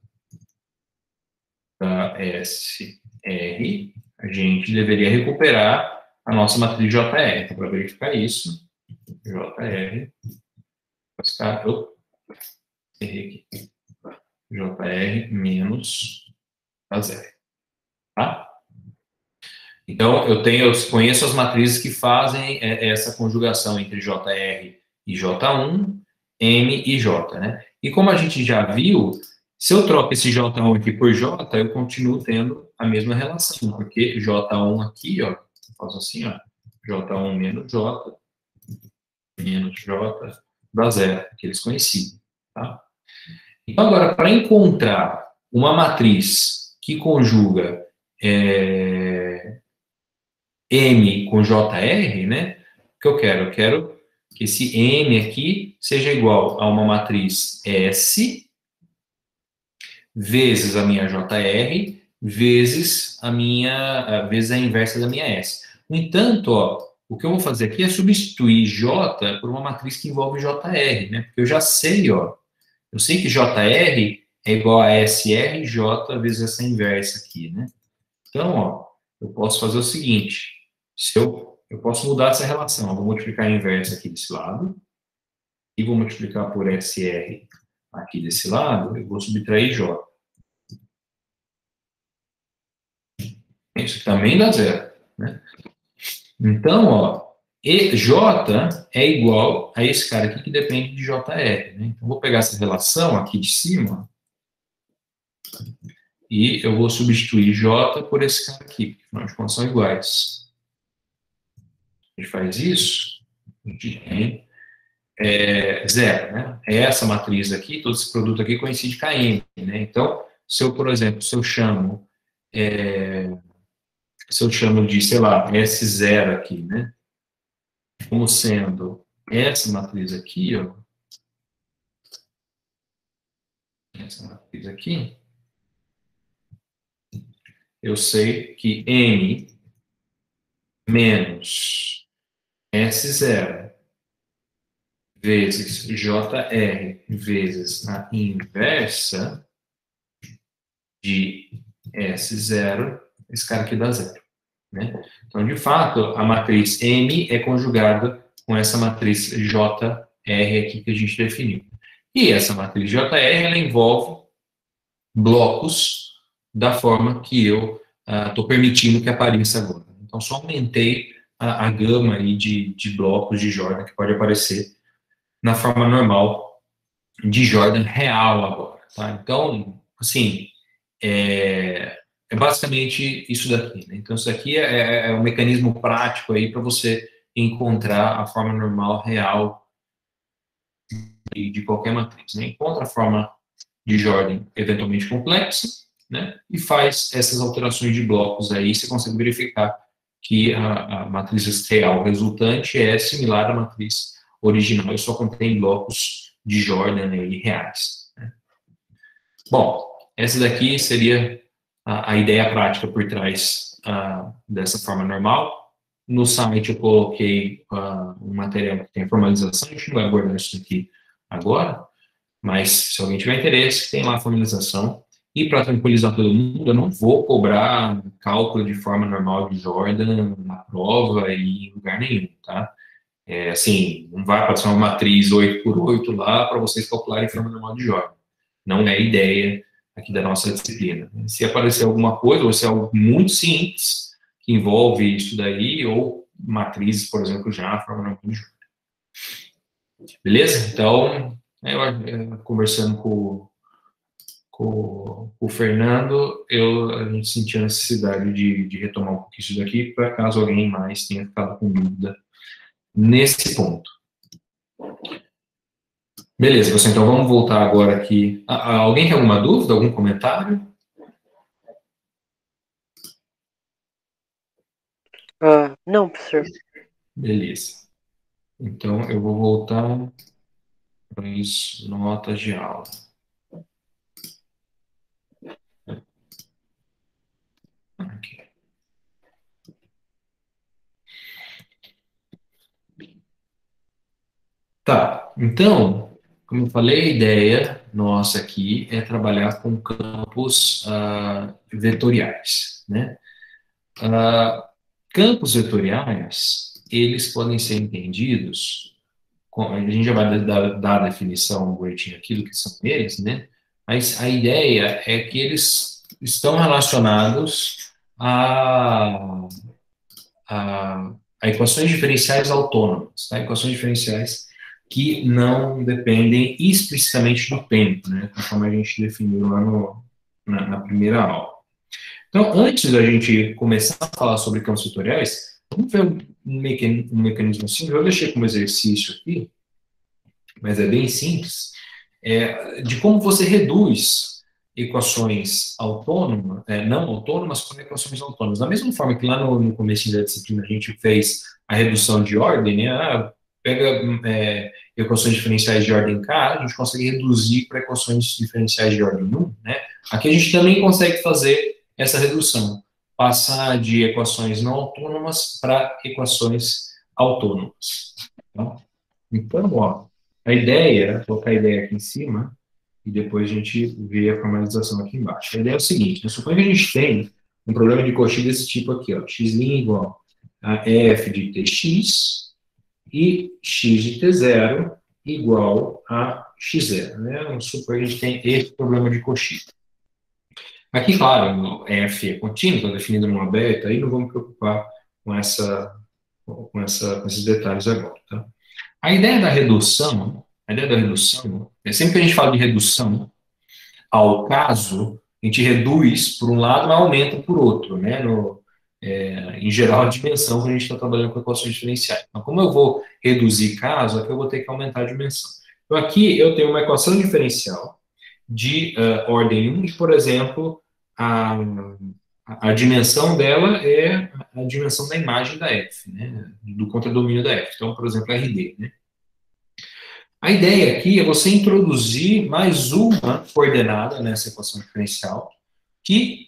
da SR, a gente deveria recuperar a nossa matriz JR. Então, para verificar isso, JR vai ficar, errei aqui, JR menos a zero. Tá? Então, eu conheço as matrizes que fazem essa conjugação entre JR e J1, M e J, né? E como a gente já viu, se eu troco esse J1 aqui por J, eu continuo tendo a mesma relação, porque J1 aqui, ó, eu faço assim, ó, J1 menos J dá zero, que eles conheciam, tá? Então, agora, para encontrar uma matriz que conjuga M com JR, né? O que eu quero? Eu quero que esse M aqui seja igual a uma matriz S vezes a minha JR vezes vezes a inversa da minha S. No entanto, ó, o que eu vou fazer aqui é substituir J por uma matriz que envolve JR, né? Porque eu já sei, ó, eu sei que JR é igual a SRJ vezes essa inversa aqui, né? Então, ó, eu posso fazer o seguinte, eu posso mudar essa relação, eu vou multiplicar a inversa aqui desse lado, e vou multiplicar por SR aqui desse lado, eu vou subtrair J. Isso também dá zero, né? Então, ó, J é igual a esse cara aqui que depende de JR, né? Então, vou pegar essa relação aqui de cima e eu vou substituir J por esse cara aqui, porque afinal de contas são iguais. a gente faz isso, a gente tem zero, né? É essa matriz aqui, todo esse produto aqui coincide com a M, né? Então, se eu, por exemplo, se eu chamo de, sei lá, S0 aqui, né? Como sendo essa matriz aqui, ó, essa matriz aqui, eu sei que N menos S0 vezes JR vezes a inversa de S0, esse cara aqui dá zero, né? Então, de fato, a matriz M é conjugada com essa matriz JR aqui que a gente definiu. E essa matriz JR, ela envolve blocos da forma que eu estou permitindo que apareça agora. Então, só aumentei a gama aí de blocos de Jordan que pode aparecer na forma normal de Jordan real agora, tá? Então, assim, é basicamente isso daqui, né? Então, isso daqui é um mecanismo prático aí para você encontrar a forma normal real de qualquer matriz, né? Encontra a forma de Jordan eventualmente complexa, né? E faz essas alterações de blocos aí, você consegue verificar que a matriz real resultante é similar à matriz original, e só contém blocos de Jordan aí reais, né? Bom, essa daqui seria a ideia prática por trás dessa forma normal. No site eu coloquei um material que tem formalização, a gente não vai abordar isso aqui agora, mas se alguém tiver interesse, tem lá a formalização. E para tranquilizar todo mundo, eu não vou cobrar cálculo de forma normal de Jordan na prova e em lugar nenhum, tá? Assim, não vai aparecer uma matriz 8 por 8 lá para vocês calcularem forma normal de Jordan. Não é a ideia aqui da nossa disciplina. Se aparecer alguma coisa, ou se é algo muito simples, que envolve isso daí, ou matrizes, por exemplo, já forma normal de Jordan. Beleza? Então, conversando com o Fernando, a gente sentiu a necessidade de retomar um pouquinho isso daqui, para caso alguém mais tenha ficado com dúvida nesse ponto. Beleza, pessoal, então vamos voltar agora aqui. Alguém tem alguma dúvida, algum comentário? Não, professor. Beleza. Então, eu vou voltar para as notas de aula. Aqui. Tá, então, como eu falei, a ideia nossa aqui é trabalhar com campos vetoriais, né? Campos vetoriais, eles podem ser entendidos, a gente já vai dar a definição bonitinha aqui do que são eles, né? Mas a ideia é que eles estão relacionados a, a equações diferenciais autônomas, tá? Equações diferenciais que não dependem explicitamente do tempo, né? Conforme a gente definiu lá na primeira aula. Então, antes da gente começar a falar sobre campos vetoriais, vamos ver um mecanismo simples. Eu deixei como exercício aqui, mas é bem simples, de como você reduz equações autônomas, não autônomas para equações autônomas. Da mesma forma que lá no começo da disciplina a gente fez a redução de ordem, né? Pega equações diferenciais de ordem K, a gente consegue reduzir para equações diferenciais de ordem 1, né? Aqui a gente também consegue fazer essa redução, passar de equações não autônomas para equações autônomas. Tá? Então, ó, a ideia, vou colocar a ideia aqui em cima, e depois a gente vê a formalização aqui embaixo. A ideia é o seguinte, né, suponha que a gente tem um problema de coxinha desse tipo aqui, ó, x' igual a f de tx e x de t0 igual a x0, né? Vamos supor que a gente tem esse problema de coxinha. Aqui, claro, f é contínuo, está definido numa beta, aí não vamos preocupar com esses detalhes agora, tá? A ideia da redução, sempre que a gente fala de redução ao caso, a gente reduz por um lado, mas aumenta por outro, né? em geral, a dimensão quando a gente está trabalhando com equações diferenciais. Então, como eu vou reduzir caso, aqui eu vou ter que aumentar a dimensão. Então, aqui eu tenho uma equação diferencial de ordem 1, e, por exemplo, a dimensão dela é a dimensão da imagem da F, né, do contradomínio da F. Então, por exemplo, RD. Né? A ideia aqui é você introduzir mais uma coordenada nessa equação diferencial que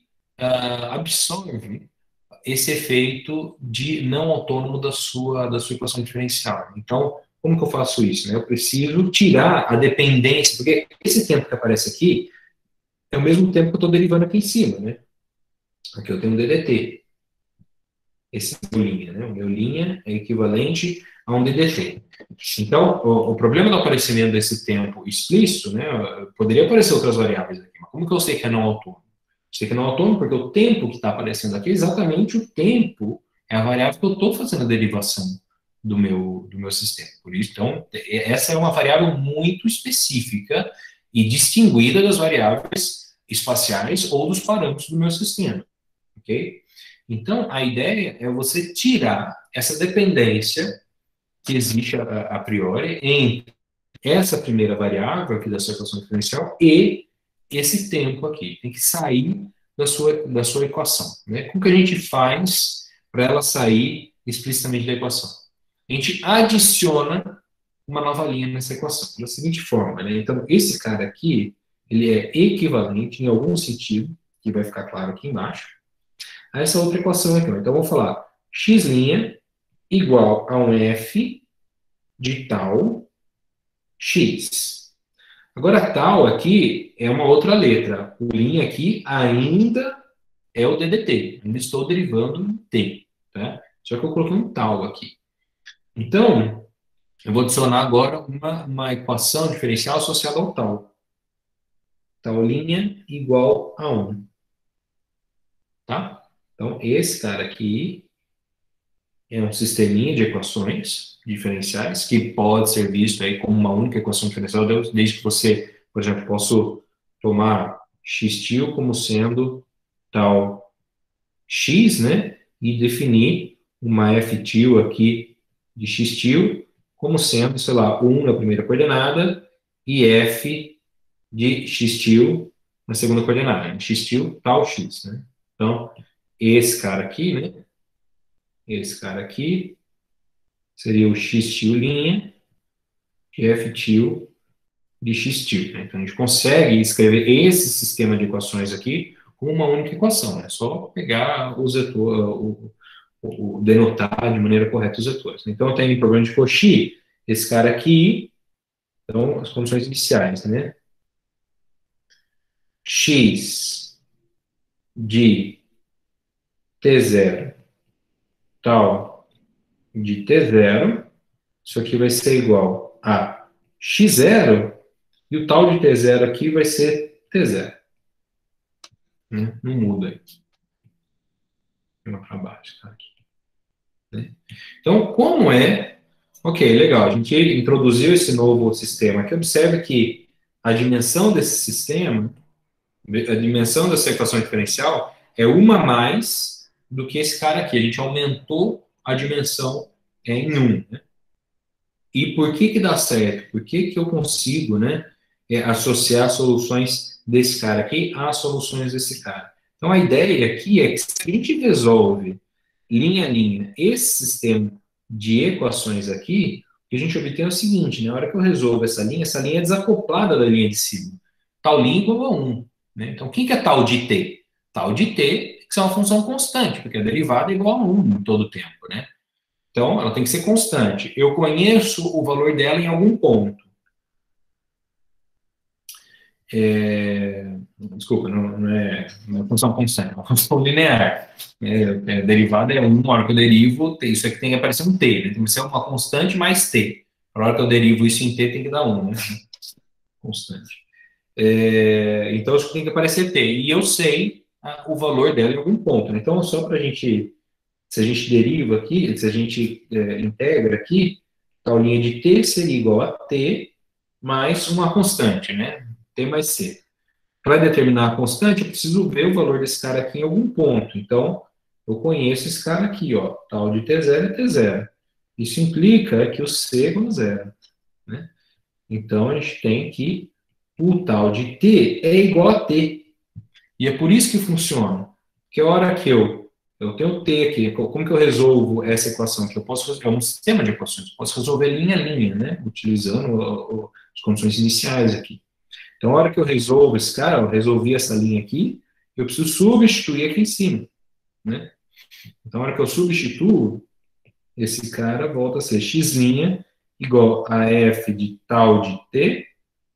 absorve esse efeito de não autônomo da sua equação diferencial. Então, como que eu faço isso? Né? Eu preciso tirar a dependência, porque esse tempo que aparece aqui é o mesmo tempo que eu estou derivando aqui em cima. Né? Aqui eu tenho um DDT. Esse é o meu linha. Né? O meu linha é equivalente a um DDT. Então, o problema do aparecimento desse tempo explícito, né, poderia aparecer outras variáveis aqui, mas como que eu sei que é não autônomo? Eu sei que é não autônomo porque o tempo que está aparecendo aqui é exatamente o tempo, é a variável que eu estou fazendo a derivação do meu sistema. Por isso, então, essa é uma variável muito específica e distinguida das variáveis espaciais ou dos parâmetros do meu sistema. Ok? Então, a ideia é você tirar essa dependência que existe a priori entre essa primeira variável aqui da sua equação diferencial e esse tempo aqui. Tem que sair da sua equação. Né? Como que a gente faz para ela sair explicitamente da equação? A gente adiciona uma nova linha nessa equação, da seguinte forma. Né? Então, esse cara aqui, ele é equivalente, em algum sentido, que vai ficar claro aqui embaixo, a essa outra equação aqui. Então, vamos falar x' igual a um f de tal x. Agora, tal aqui é uma outra letra. O linha aqui ainda é o DDT. Ainda estou derivando um t. Tá? Só que eu coloquei um tal aqui. Então, eu vou adicionar agora uma equação diferencial associada ao tal. Tal linha igual a 1. Tá? Então, esse cara aqui é um sisteminha de equações diferenciais que pode ser visto aí como uma única equação diferencial, desde que você, por exemplo, posso tomar x' como sendo tal x, né, e definir uma f' aqui de x' como sendo, sei lá, 1 na primeira coordenada e f de x' na segunda coordenada. X' tal x, né? Então, esse cara aqui, né, esse cara aqui seria o x' e f' de x'. Né? Então, a gente consegue escrever esse sistema de equações aqui com uma única equação. É só pegar os denotar de maneira correta os vetores. Então, eu tenho o problema de Cauchy, esse cara aqui, então, as condições iniciais, né? X de t0 tal de t0, isso aqui vai ser igual a x0, e o tal de t0 aqui vai ser t0. Né? Não muda aqui. Para baixo, tá aqui. Né? Então, como é... Ok, legal, a gente introduziu esse novo sistema aqui. Observe que a dimensão desse sistema, a dimensão dessa equação diferencial, é uma mais do que esse cara aqui. A gente aumentou a dimensão em 1. Né? E por que dá certo? Por que eu consigo, né, associar soluções desse cara aqui às soluções desse cara? Então, a ideia aqui é que se a gente resolve linha a linha esse sistema de equações aqui, o que a gente obtém é o seguinte, na hora que eu resolvo essa linha é desacoplada da linha de cima. Tal linha igual a 1. Né? Então, o que é tal de t? Tal de t é uma função constante, porque a derivada é igual a 1 em todo o tempo. Né? Então, ela tem que ser constante. Eu conheço o valor dela em algum ponto. Desculpa, não é uma função constante, é uma função linear. Derivada é 1, na hora que eu derivo, isso aqui tem que aparecer um t, né? Tem que ser uma constante mais t. Na hora que eu derivo isso em t, tem que dar 1, né? Constante. Então, isso tem que aparecer t. E eu sei o valor dela em algum ponto. Né? Então, só para a gente... Se a gente deriva aqui, se a gente integra aqui, tal linha de t seria igual a t mais uma constante, né? T mais c. Para determinar a constante, eu preciso ver o valor desse cara aqui em algum ponto. Então, eu conheço esse cara aqui, ó, tal de T0 e T0. Isso implica que o C é igual a zero, né? Então, a gente tem que o tal de T é igual a T. E é por isso que funciona. Que a hora que eu tenho T aqui, como que eu resolvo essa equação aqui? É um sistema de equações, eu posso resolver linha a linha, né? Utilizando as condições iniciais aqui. Então, a hora que eu resolvo esse cara, eu resolvi essa linha aqui, eu preciso substituir aqui em cima, né? Então, a hora que eu substituo, esse cara volta a ser x' igual a f de tal de t,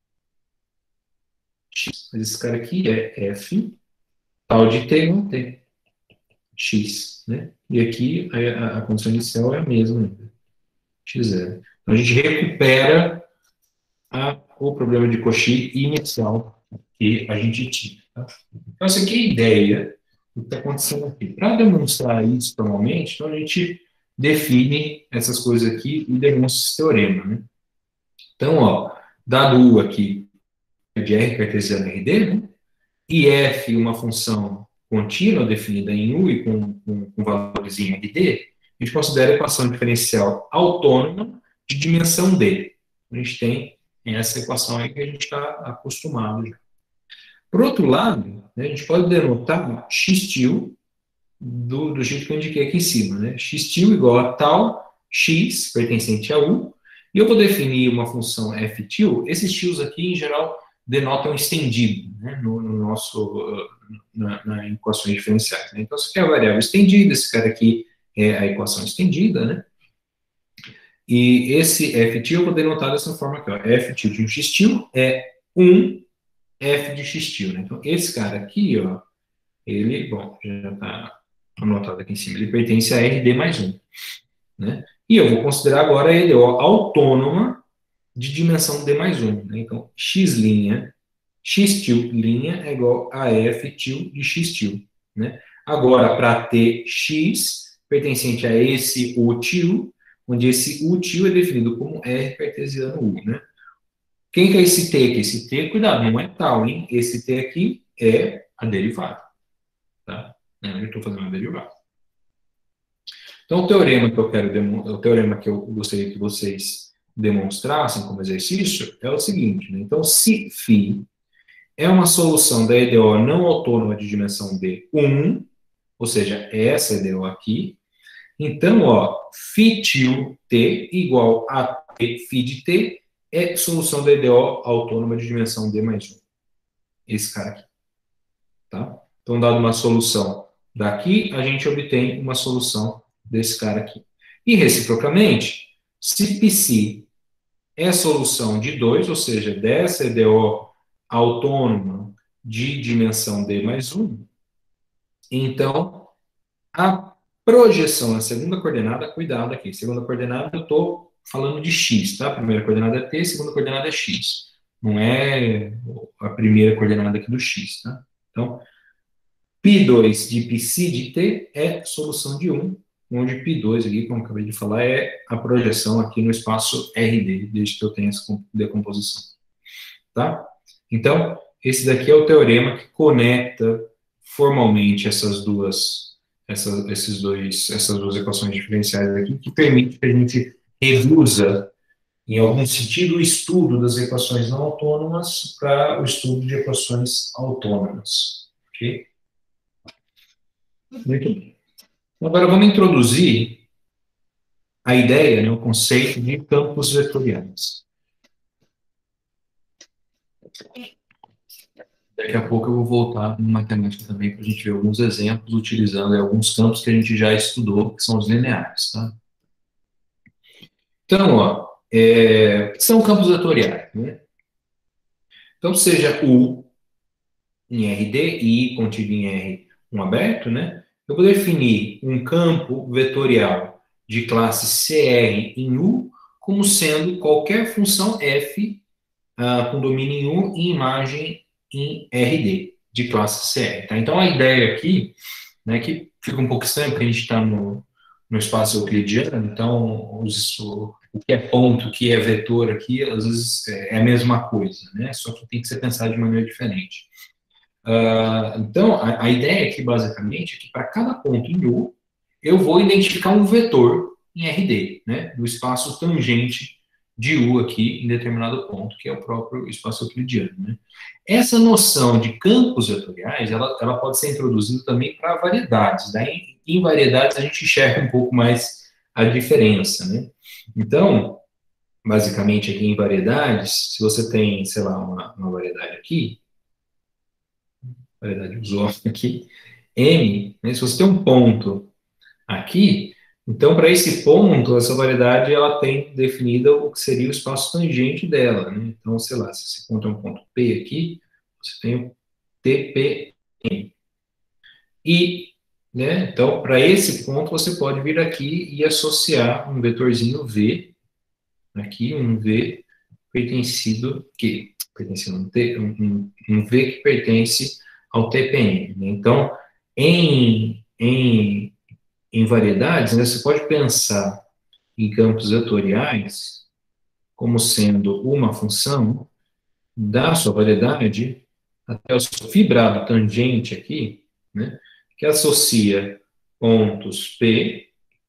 x. Mas esse cara aqui é f tal de t igual a t, x, né? E aqui a condição inicial é a mesma ainda, x0. Então, a gente recupera o problema de Cauchy inicial que a gente tinha. Tá? Então, essa aqui é a ideia do que está acontecendo aqui. Para demonstrar isso formalmente, então a gente define essas coisas aqui e demonstra esse teorema. Né? Então, ó, dado U aqui de R cartesiano RD, né? E F uma função contínua definida em U e com valores em RD, a gente considera a equação diferencial autônoma de dimensão D. A gente tem essa equação aí que a gente está acostumado já. Por outro lado, né, a gente pode denotar x-til do jeito que eu indiquei aqui em cima. Né? X-til igual a tal x pertencente a U, e eu vou definir uma função f-til. Esses tils aqui, em geral, denotam estendido, né, na equações diferenciais. Né? Então, isso aqui é a variável estendida, esse cara aqui é a equação estendida, né? E esse f-til eu vou denotar dessa forma aqui, ó. F-til de um x-til é 1 f de x-til, né? Então, esse cara aqui, ó, ele, bom, já está anotado aqui em cima, ele pertence a RD mais 1, né? E eu vou considerar agora ele autônoma de dimensão D mais 1, né? Então, x-til é igual a f-til de x-til, né? Agora, para ter x pertencente a esse U-til, onde esse U-til é definido como R cartesiano U, né? Quem que é esse T aqui? Esse T, cuidado, não é tal, hein? Esse T aqui é a derivada, tá? Eu estou fazendo a derivada. Então, o teorema que eu gostaria que vocês demonstrassem como exercício é o seguinte, né? Então, se φ é uma solução da EDO não autônoma de dimensão D1, ou seja, essa EDO aqui, então, ó, φ-til T igual a T φ de T é solução da EDO autônoma de dimensão D mais 1. Esse cara aqui. Tá? Então, dado uma solução daqui, a gente obtém uma solução desse cara aqui. E, reciprocamente, se psi é solução de 2, ou seja, dessa EDO autônoma de dimensão D mais 1, então, a projeção na segunda coordenada, cuidado aqui, segunda coordenada eu estou falando de x, tá? A primeira coordenada é t, a segunda coordenada é x. Não é a primeira coordenada aqui do x, tá? Então, π2 de πc de t é solução de 1, onde π2 aqui, como eu acabei de falar, é a projeção aqui no espaço RD, desde que eu tenha essa decomposição. Tá? Então, esse daqui é o teorema que conecta formalmente essas duas equações diferenciais aqui, que permite que a gente reduza, em algum sentido, o estudo das equações não autônomas para o estudo de equações autônomas. Ok? Muito bem. Agora vamos introduzir a ideia, né, o conceito de campos vetoriais. Daqui a pouco eu vou voltar em matemática também para a gente ver alguns exemplos utilizando alguns campos que a gente já estudou, que são os lineares. Tá? Então, ó, são campos vetoriais. Né? Então, seja U em RD e I contido em R um aberto, né? Eu vou definir um campo vetorial de classe CR em U como sendo qualquer função f com domínio em U e imagem em RD, de classe CR. Tá? Então, a ideia aqui, né, que fica um pouco estranho, porque a gente está no espaço euclidiano, então o que é ponto, o que é vetor aqui, às vezes é a mesma coisa, né? Só que tem que ser pensado de maneira diferente. Então, a ideia aqui, basicamente, é que para cada ponto em U, eu vou identificar um vetor em RD, né, do espaço tangente de U aqui em determinado ponto, que é o próprio espaço euclidiano. Né. Essa noção de campos vetoriais, ela pode ser introduzida também para variedades. Daí, em variedades, a gente enxerga um pouco mais a diferença. Né. Então, basicamente, aqui em variedades, se você tem, sei lá, uma variedade aqui, variedade usual aqui, M, né, se você tem um ponto aqui, então, para esse ponto, essa variedade ela tem definida o que seria o espaço tangente dela. Né? Então, sei lá, se esse ponto é um ponto P aqui, você tem o TPM. E, né, então, para esse ponto, você pode vir aqui e associar um vetorzinho V, aqui, um V pertencido, um V que pertence ao TPM. Né? Então, em variedades, né, você pode pensar em campos vetoriais como sendo uma função da sua variedade até o seu fibrado tangente aqui, né, que associa pontos P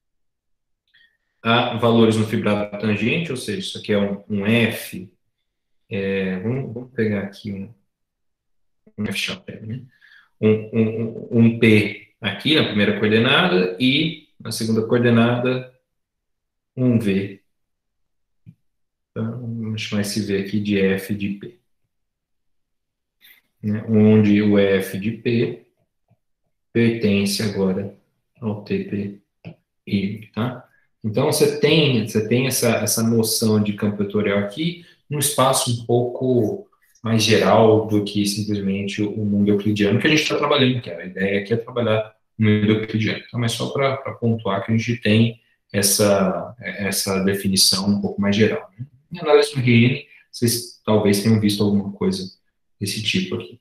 a valores no fibrado tangente, ou seja, isso aqui é um F, vamos pegar aqui um F chapéu, né? Um P aqui na primeira coordenada e na segunda coordenada um V. Então, vamos chamar esse V aqui de F de P. Né? Onde o F de P pertence agora ao TPI, tá? Então, você tem essa noção de campo vetorial aqui num espaço um pouco mais geral do que simplesmente o mundo euclidiano que a gente está trabalhando, que a ideia aqui é trabalhar no mundo euclidiano. Então, mas só para pontuar que a gente tem essa definição um pouco mais geral. Né? Em análise do RN, vocês talvez tenham visto alguma coisa desse tipo aqui.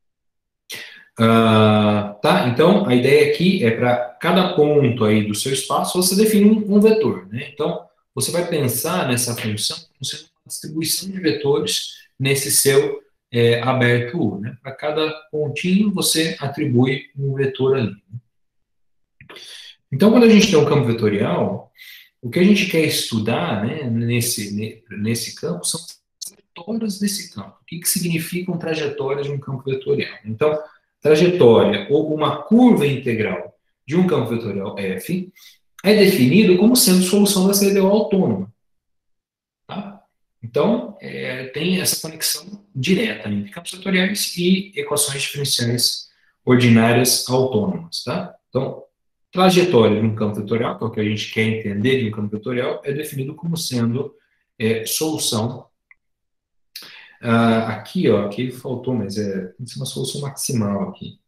Tá? Então, a ideia aqui é para cada ponto aí do seu espaço, você define um vetor. Né? Então, você vai pensar nessa função como sendo uma distribuição de vetores nesse seu aberto U. Né? Para cada pontinho, você atribui um vetor ali. Então, quando a gente tem um campo vetorial, o que a gente quer estudar, né, nesse campo são as trajetórias desse campo. O que significam trajetórias de um campo vetorial? Então, trajetória ou uma curva integral de um campo vetorial F é definido como sendo solução dessa ideal autônoma. Tá? Então, tem essa conexão direta entre campos vetoriais e equações diferenciais ordinárias autônomas. Tá? Então, trajetória de um campo vetorial, que é o que a gente quer entender de um campo vetorial, é definido como sendo solução. Aqui, ó, aqui faltou, mas tem que ser uma solução maximal aqui.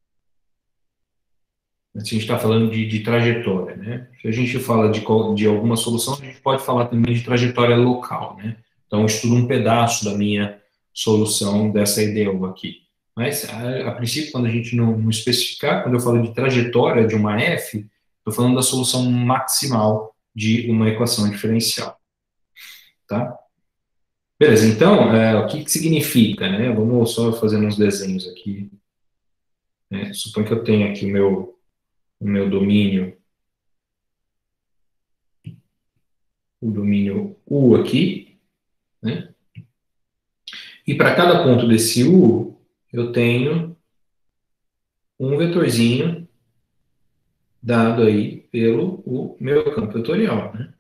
Se a gente está falando de trajetória, né? Se a gente fala de alguma solução, a gente pode falar também de trajetória local, né? Então, eu estudo um pedaço da minha solução dessa IDEO aqui. Mas, a princípio, quando a gente não especificar, quando eu falo de trajetória de uma F, estou falando da solução maximal de uma equação diferencial. Tá? Beleza, então, o que significa, né? Vamos só fazer uns desenhos aqui. Suponho que eu tenho aqui o meu domínio, o domínio U aqui, né? E para cada ponto desse U, eu tenho um vetorzinho dado aí pelo o meu campo vetorial, né?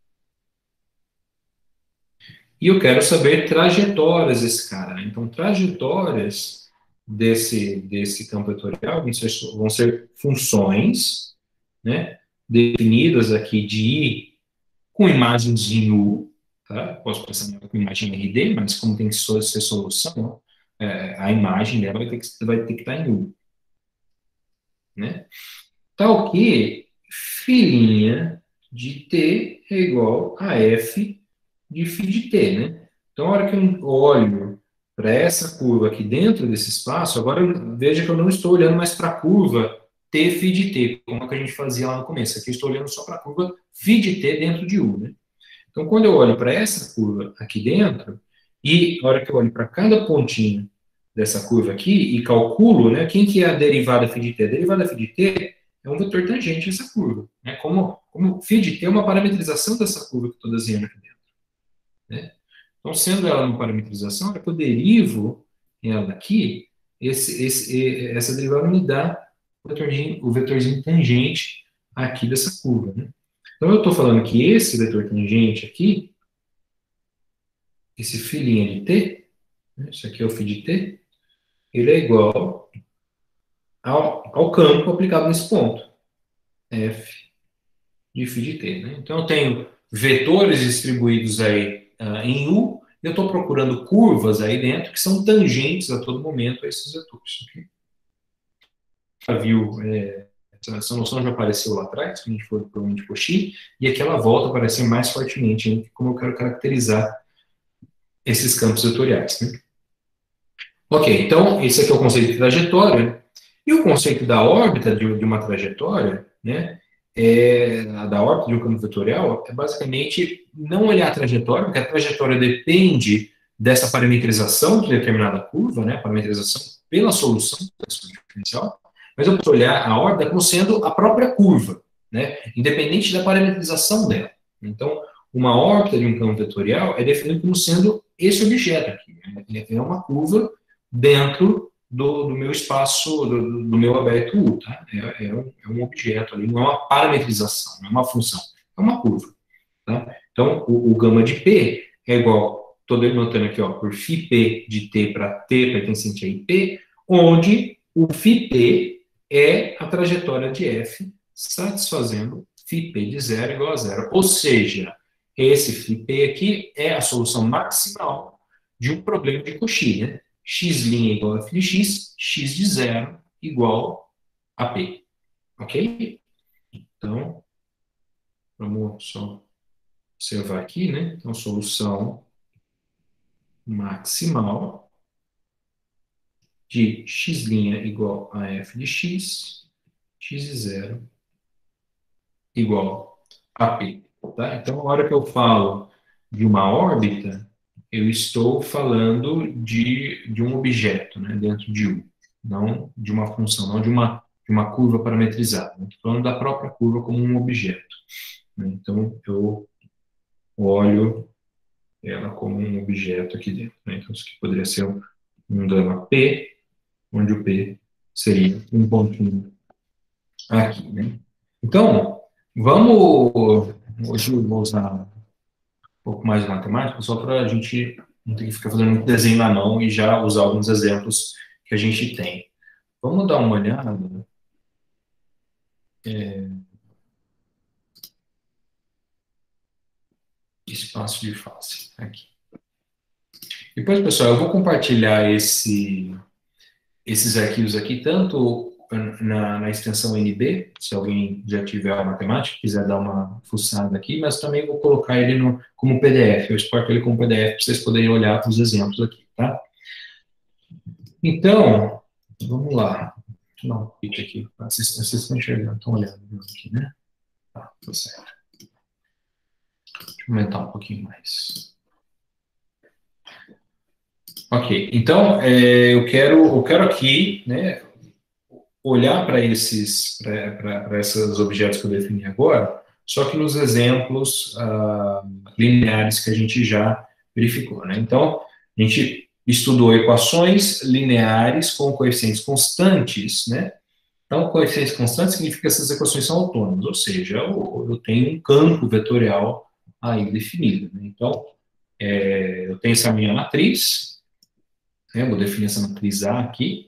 E eu quero saber trajetórias desse cara, né? Então, trajetórias desse campo vetorial vão ser funções, né? Definidas aqui de I com imagens em U, tá? Posso pensar com imagem RD, mas como tem que ser solução, a imagem dela vai ter que estar em U. Né? Tal que filhinha de T é igual a F de φ de T. Né? Então, a hora que eu olho para essa curva aqui dentro desse espaço, agora veja que eu não estou olhando mais para a curva T φ de T, como que a gente fazia lá no começo. Aqui eu estou olhando só para a curva φ de T dentro de U. Né? Então, quando eu olho para essa curva aqui dentro, e a hora que eu olho para cada pontinho dessa curva aqui e calculo, né, quem que é a derivada φ de t? A derivada φ de t é um vetor tangente dessa curva. Né? Como φ de t é uma parametrização dessa curva que eu estou desenhando aqui dentro. Né? Então, sendo ela uma parametrização, eu derivo ela aqui, essa derivada me dá o vetorzinho tangente aqui dessa curva. Né? Então, eu estou falando que esse vetor tangente aqui, esse φ' de t, né, isso aqui é o φ de t, ele é igual ao campo aplicado nesse ponto, f de φ de t. Né? Então, eu tenho vetores distribuídos aí em U, e eu estou procurando curvas aí dentro que são tangentes a todo momento a esses vetores. Okay? Já viu, essa noção já apareceu lá atrás, quando a gente for provavelmente Cauchy, e aqui ela volta a aparecer mais fortemente, hein, como eu quero caracterizar esses campos vetoriais. Né? Ok, então esse aqui é o conceito de trajetória, e o conceito da órbita de uma trajetória, né, da órbita de um campo vetorial, é basicamente não olhar a trajetória, porque a trajetória depende dessa parametrização de determinada curva, né, parametrização pela solução da equação diferencial, mas eu posso olhar a órbita como sendo a própria curva, né, independente da parametrização dela. Então, uma órbita de um campo vetorial é definida como sendo esse objeto aqui, né, é uma curva dentro do meu espaço, do meu aberto U, tá? É um objeto ali, não é uma parametrização, não é uma função, é uma curva, tá? Então, o gama de P é igual, estou denotando aqui, ó, por φp de t para t pertencente a IP, onde o φp é a trajetória de f satisfazendo φp de 0 igual a 0. Ou seja, esse φp aqui é a solução maximal de um problema de Cauchy, né? X' igual a f de x, x de 0 igual a p. Ok? Então, vamos só observar aqui, né? Então, solução maximal de x' igual a f de x, x de 0 igual a p. Tá? Então, a hora que eu falo de uma órbita, eu estou falando de um objeto, né, dentro de U, não de uma função, não de uma curva parametrizada. Estou falando da própria curva como um objeto. Né? Então, eu olho ela como um objeto aqui dentro. Né? Então, isso aqui poderia ser um gama P, onde o P seria um pontinho aqui. Né? Então, hoje eu vou usar um pouco mais de matemática, só para a gente não ter que ficar fazendo muito desenho na mão e já usar alguns exemplos que a gente tem. Vamos dar uma olhada. Espaço de face aqui. Depois, pessoal, eu vou compartilhar esses arquivos aqui, tanto na extensão NB, se alguém já tiver a matemática, quiser dar uma fuçada aqui, mas também vou colocar ele como PDF. Eu exporto ele como PDF para vocês poderem olhar os exemplos aqui, tá? Então, vamos lá. Deixa eu dar um pitch aqui. Vocês estão enxergando, estão olhando aqui, né? Tá certo. Deixa eu aumentar um pouquinho mais. Ok, então eu quero aqui, né, olhar para esses objetos que eu defini agora, só que nos exemplos lineares que a gente já verificou, né? Então, a gente estudou equações lineares com coeficientes constantes, né? Então, coeficientes constantes significa que essas equações são autônomas, ou seja, eu tenho um campo vetorial aí definido. Né? Então, eu tenho essa minha matriz, né? Vou definir essa matriz A aqui.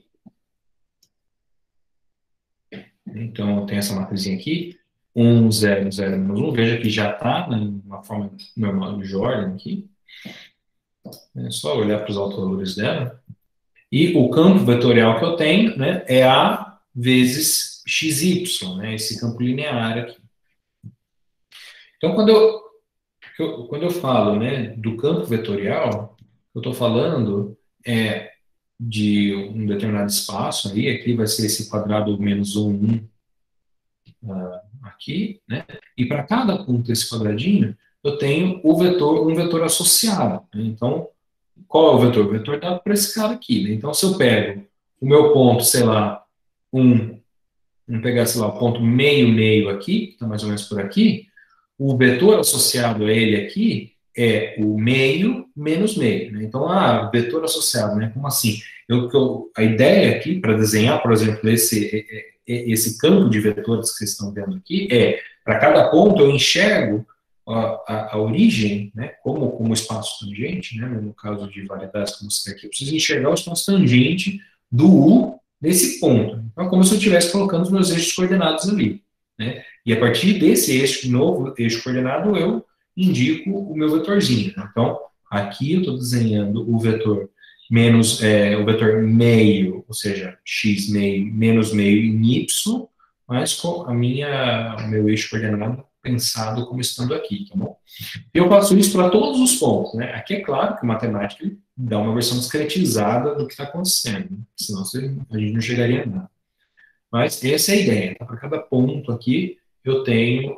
Então, eu tenho essa matrizinha aqui, 1, 0, 0, menos 1. Veja que já está na forma normal de Jordan aqui. É só olhar para os autovalores dela. E o campo vetorial que eu tenho, né, é A vezes XY, né, esse campo linear aqui. Então, quando eu falo, né, do campo vetorial, eu estou falando de um determinado espaço aí, aqui vai ser esse quadrado menos 1, 1 aqui, né, e para cada ponto desse quadradinho, eu tenho um vetor associado. Né? Então, Qual é o vetor? O vetor dado por esse cara aqui, né? Então, se eu pego o meu ponto, sei lá, vamos pegar, sei lá, o ponto meio, meio aqui, que está mais ou menos por aqui, o vetor associado a ele aqui é o meio menos meio, né? Então, vetor associado, né? Como assim? A ideia aqui, para desenhar, por exemplo, esse campo de vetores que vocês estão vendo aqui, para cada ponto eu enxergo a origem, né, como espaço tangente, né, no caso de variedades como esse aqui, eu preciso enxergar o espaço tangente do U nesse ponto. Então, é como se eu estivesse colocando os meus eixos coordenados ali, né? E a partir desse eixo, novo eixo coordenado, eu indico o meu vetorzinho. Né? Então, aqui eu estou desenhando o vetor menos, o vetor meio, ou seja, x meio, menos meio em y, mas com o meu eixo coordenado pensado como estando aqui, tá bom? Eu faço isso para todos os pontos, né? Aqui é claro que a matemática dá uma versão discretizada do que está acontecendo, né? Senão a gente não chegaria a nada. Mas essa é a ideia, tá? Para cada ponto aqui, eu tenho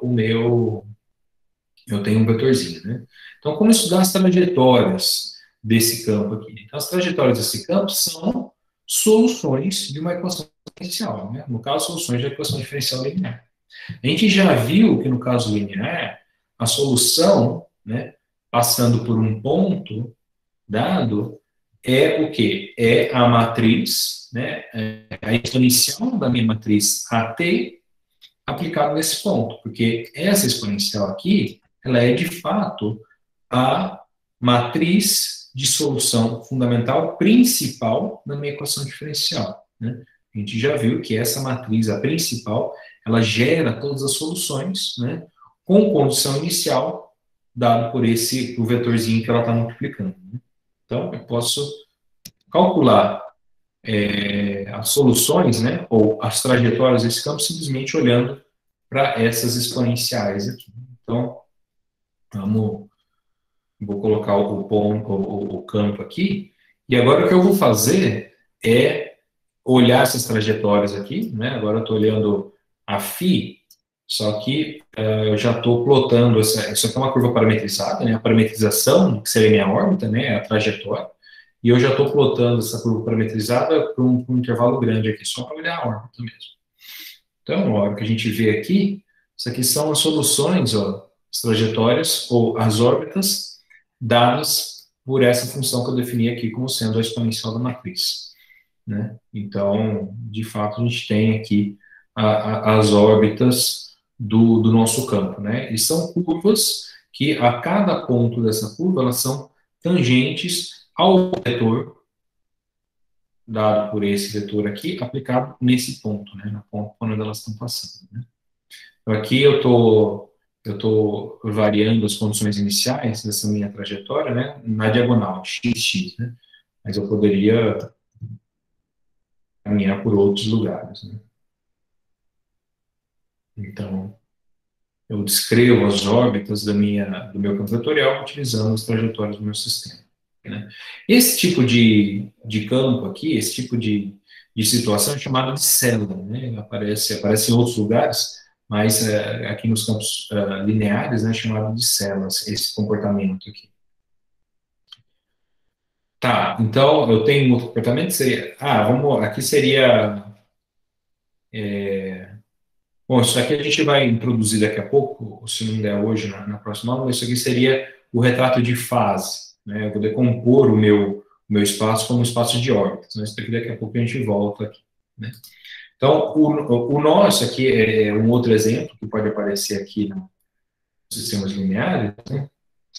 um vetorzinho, né? Então, como estudar as trajetórias desse campo aqui? Então, as trajetórias desse campo são soluções de uma equação diferencial, né? No caso, soluções de equação diferencial linear. A gente já viu que no caso linear, a solução, né, passando por um ponto dado, é o quê? É a matriz, né, a exponencial da minha matriz AT aplicado nesse ponto, porque essa exponencial aqui, ela é de fato a matriz de solução fundamental principal da minha equação diferencial, né? A gente já viu que essa matriz, a principal, ela gera todas as soluções, né, com condição inicial dado por o vetorzinho que ela está multiplicando, né? Então, eu posso calcular as soluções, né, ou as trajetórias desse campo simplesmente olhando para essas exponenciais aqui. Então, vou colocar o ponto, o campo aqui, e agora o que eu vou fazer é olhar essas trajetórias aqui, né? Agora eu estou olhando a φ, só que eu já estou plotando, isso aqui é uma curva parametrizada, né? A parametrização, que seria a minha órbita, né? A trajetória, e eu já estou plotando essa curva parametrizada por um intervalo grande aqui, só para olhar a órbita mesmo. Então, a hora que a gente vê aqui, isso aqui são as soluções, ó, as trajetórias ou as órbitas dadas por essa função que eu defini aqui como sendo a exponencial da matriz, né? Então, de fato, a gente tem aqui as órbitas do nosso campo, né? E são curvas que a cada ponto dessa curva elas são tangentes ao vetor dado por esse vetor aqui, aplicado nesse ponto, né, no ponto onde elas estão passando. Né? Então, aqui eu tô variando as condições iniciais dessa minha trajetória, né, na diagonal, x, né, mas eu poderia caminhar por outros lugares. Né? Então, eu descrevo as órbitas do meu campo vetorial utilizando as trajetórias do meu sistema. Né? Esse tipo de campo aqui, esse tipo de situação é chamada de célula, né? Aparece em outros lugares, mas aqui nos campos lineares é chamado de células, esse comportamento aqui. Tá, então eu tenho um outro comportamento, seria, aqui seria, bom, isso aqui a gente vai introduzir daqui a pouco, se não der hoje, na próxima aula, isso aqui seria o retrato de fase, né? Eu vou decompor o meu espaço como espaço de órbitas, né? Isso daqui daqui a pouco a gente volta aqui, né? Então, o nosso aqui é um outro exemplo que pode aparecer aqui nos sistemas lineares, né?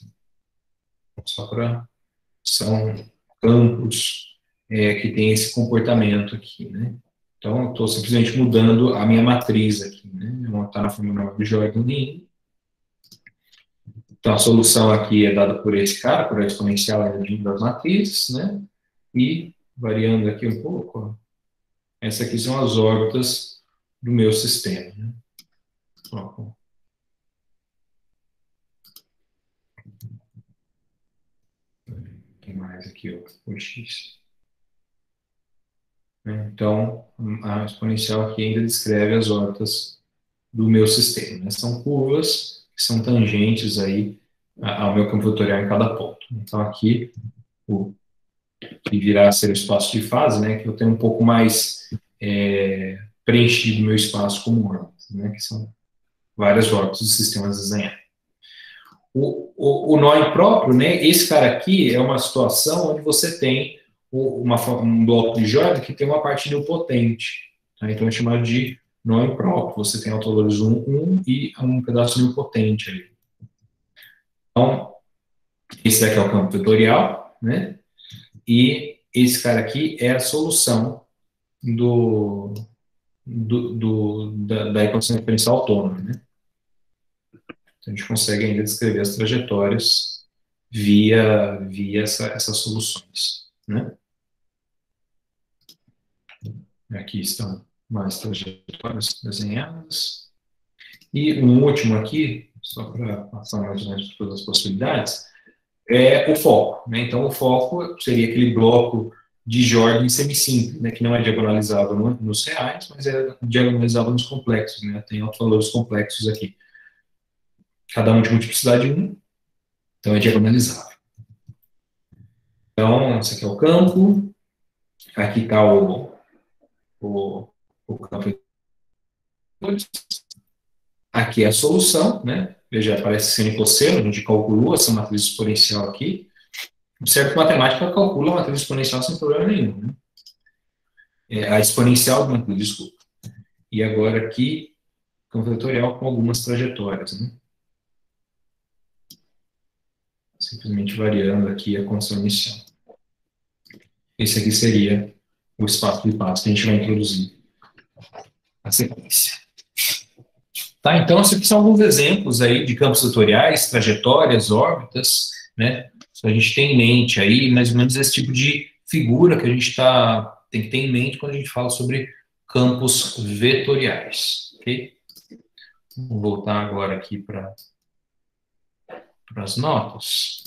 São campos que tem esse comportamento aqui, né? Então, eu estou simplesmente mudando a minha matriz aqui, né? Ela está na forma de Jordan-Lin. Então, a solução aqui é dada por esse cara, por a exponencial das matrizes, né? E, variando aqui um pouco, ó, essas aqui são as órbitas do meu sistema, né? Ó, tem mais aqui, ó, o x. Então, a exponencial aqui ainda descreve as órbitas do meu sistema, né? São curvas que são tangentes aí ao meu campo vetorial em cada ponto. Então, aqui o que virá a ser o espaço de fase, né, que eu tenho um pouco mais preenchido meu espaço como órbitas, né, que são várias órbitas do sistema desenhado. O nó impróprio, né, esse cara aqui é uma situação onde você tem um bloco de Jordan que tem uma parte nilpotente. Tá? Então é chamado de nó impróprio. Você tem autolores 1 e um pedaço nilpotente ali. Então, esse daqui é o campo vetorial, né? E esse cara aqui é a solução da equação diferencial autônoma, né? Então, a gente consegue ainda descrever as trajetórias via essas soluções, né? Aqui estão mais trajetórias desenhadas. E um último aqui, só para passar mais ou menos todas as possibilidades, é o foco, né? Então, o foco seria aquele bloco de Jordan semicimples, né? Que não é diagonalizável nos reais, mas é diagonalizável nos complexos, né? Tem autovalores complexos aqui. Cada um de multiplicidade 1, então é diagonalizável. Então, esse aqui é o campo, aqui está o campo. Aqui é a solução, né? Veja, aparece seno e cosseno, a gente calculou essa matriz exponencial aqui. Observe que matemática calcula a matriz exponencial sem problema nenhum, né? A exponencial de matriz, desculpa. E agora aqui, campo vetorial com algumas trajetórias, né? Simplesmente variando aqui a condição inicial. Esse aqui seria o espaço de passos que a gente vai introduzir na sequência. Tá, então, esses aqui são alguns exemplos aí de campos vetoriais, trajetórias, órbitas, né? A gente tem em mente aí, mais ou menos, esse tipo de figura que a gente tem que ter em mente quando a gente fala sobre campos vetoriais, ok? Vou voltar agora aqui para as notas.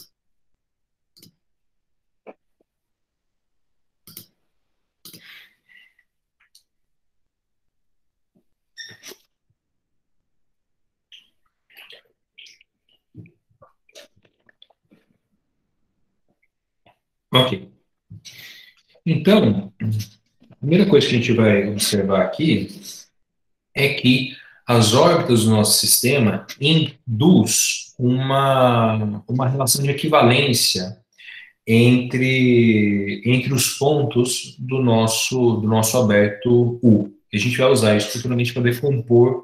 Ok. Então, a primeira coisa que a gente vai observar aqui é que as órbitas do nosso sistema induz uma relação de equivalência entre os pontos do nosso aberto U. A gente vai usar isso futuramente para decompor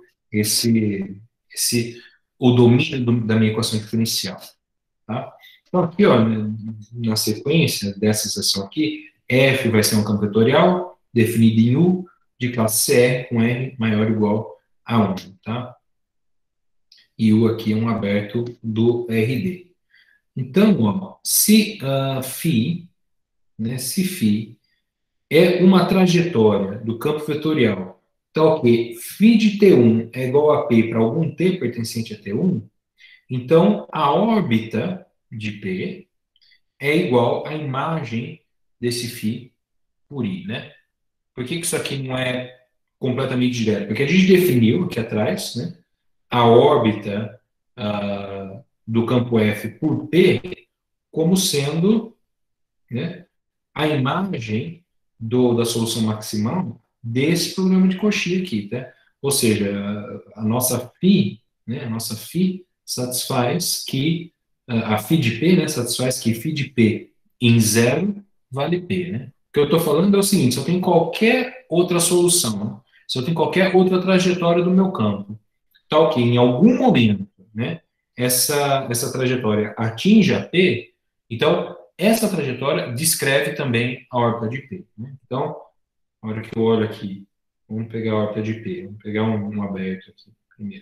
o domínio da minha equação diferencial. Tá? Então, aqui, ó, na sequência dessa seção aqui, F vai ser um campo vetorial definido em U de classe CR com R maior ou igual a 1. Tá? E U aqui é um aberto do RD. Então, ó, se φ, né, se φ é uma trajetória do campo vetorial tal que φ de T1 é igual a P para algum T pertencente a T1, então a órbita de P é igual à imagem desse φ por I, né? Por que isso aqui não é completamente direto? Porque a gente definiu aqui atrás, né, a órbita do campo F por P como sendo, né, a imagem da solução maximal desse problema de Cauchy aqui, tá? Ou seja, a nossa φ, né, a nossa φ satisfaz que a φ de P, né, satisfaz que φ de P em zero vale P, né? O que eu estou falando é o seguinte: se eu tenho qualquer outra solução, né, se eu tenho qualquer outra trajetória do meu campo, tal que em algum momento, né, essa trajetória atinge a P, então essa trajetória descreve também a órbita de P. Né? Então, na hora que eu olho aqui, vamos pegar a órbita de P, vamos pegar um aberto aqui primeiro.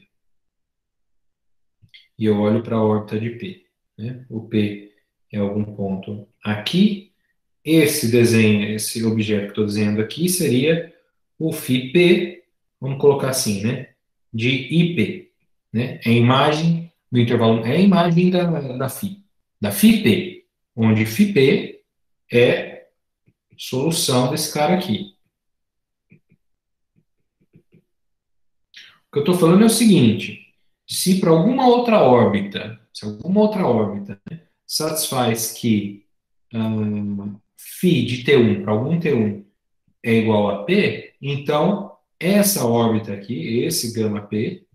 E eu olho para a órbita de P. Né? O P é algum ponto aqui. Esse desenho, esse objeto que estou desenhando aqui seria o φP, vamos colocar assim, né? De IP. Né? É a imagem do intervalo, é a imagem da φ. Da φP, onde φP é solução desse cara aqui. O que eu estou falando é o seguinte: se para alguma outra órbita, se alguma outra órbita, né, satisfaz que φ de T1 para algum T1 é igual a P, então essa órbita aqui, esse gama P,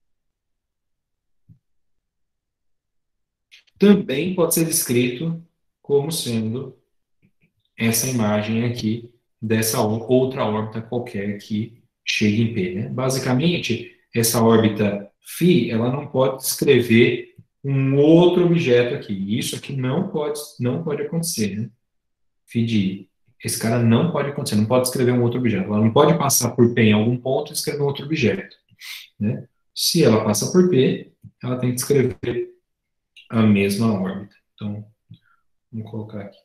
também pode ser descrito como sendo essa imagem aqui dessa outra órbita qualquer que chegue em P. Né? Basicamente, essa órbita φ, ela não pode descrever um outro objeto aqui. Isso aqui não pode acontecer. Né? Φ de I. Esse cara não pode acontecer, não pode escrever um outro objeto. Ela não pode passar por P em algum ponto e escrever um outro objeto. Né? Se ela passa por P, ela tem que escrever a mesma órbita. Então, vamos colocar aqui.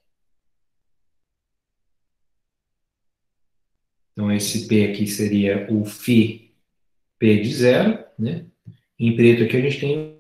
Então, esse P aqui seria o φ P de zero, né? Em preto aqui a gente tem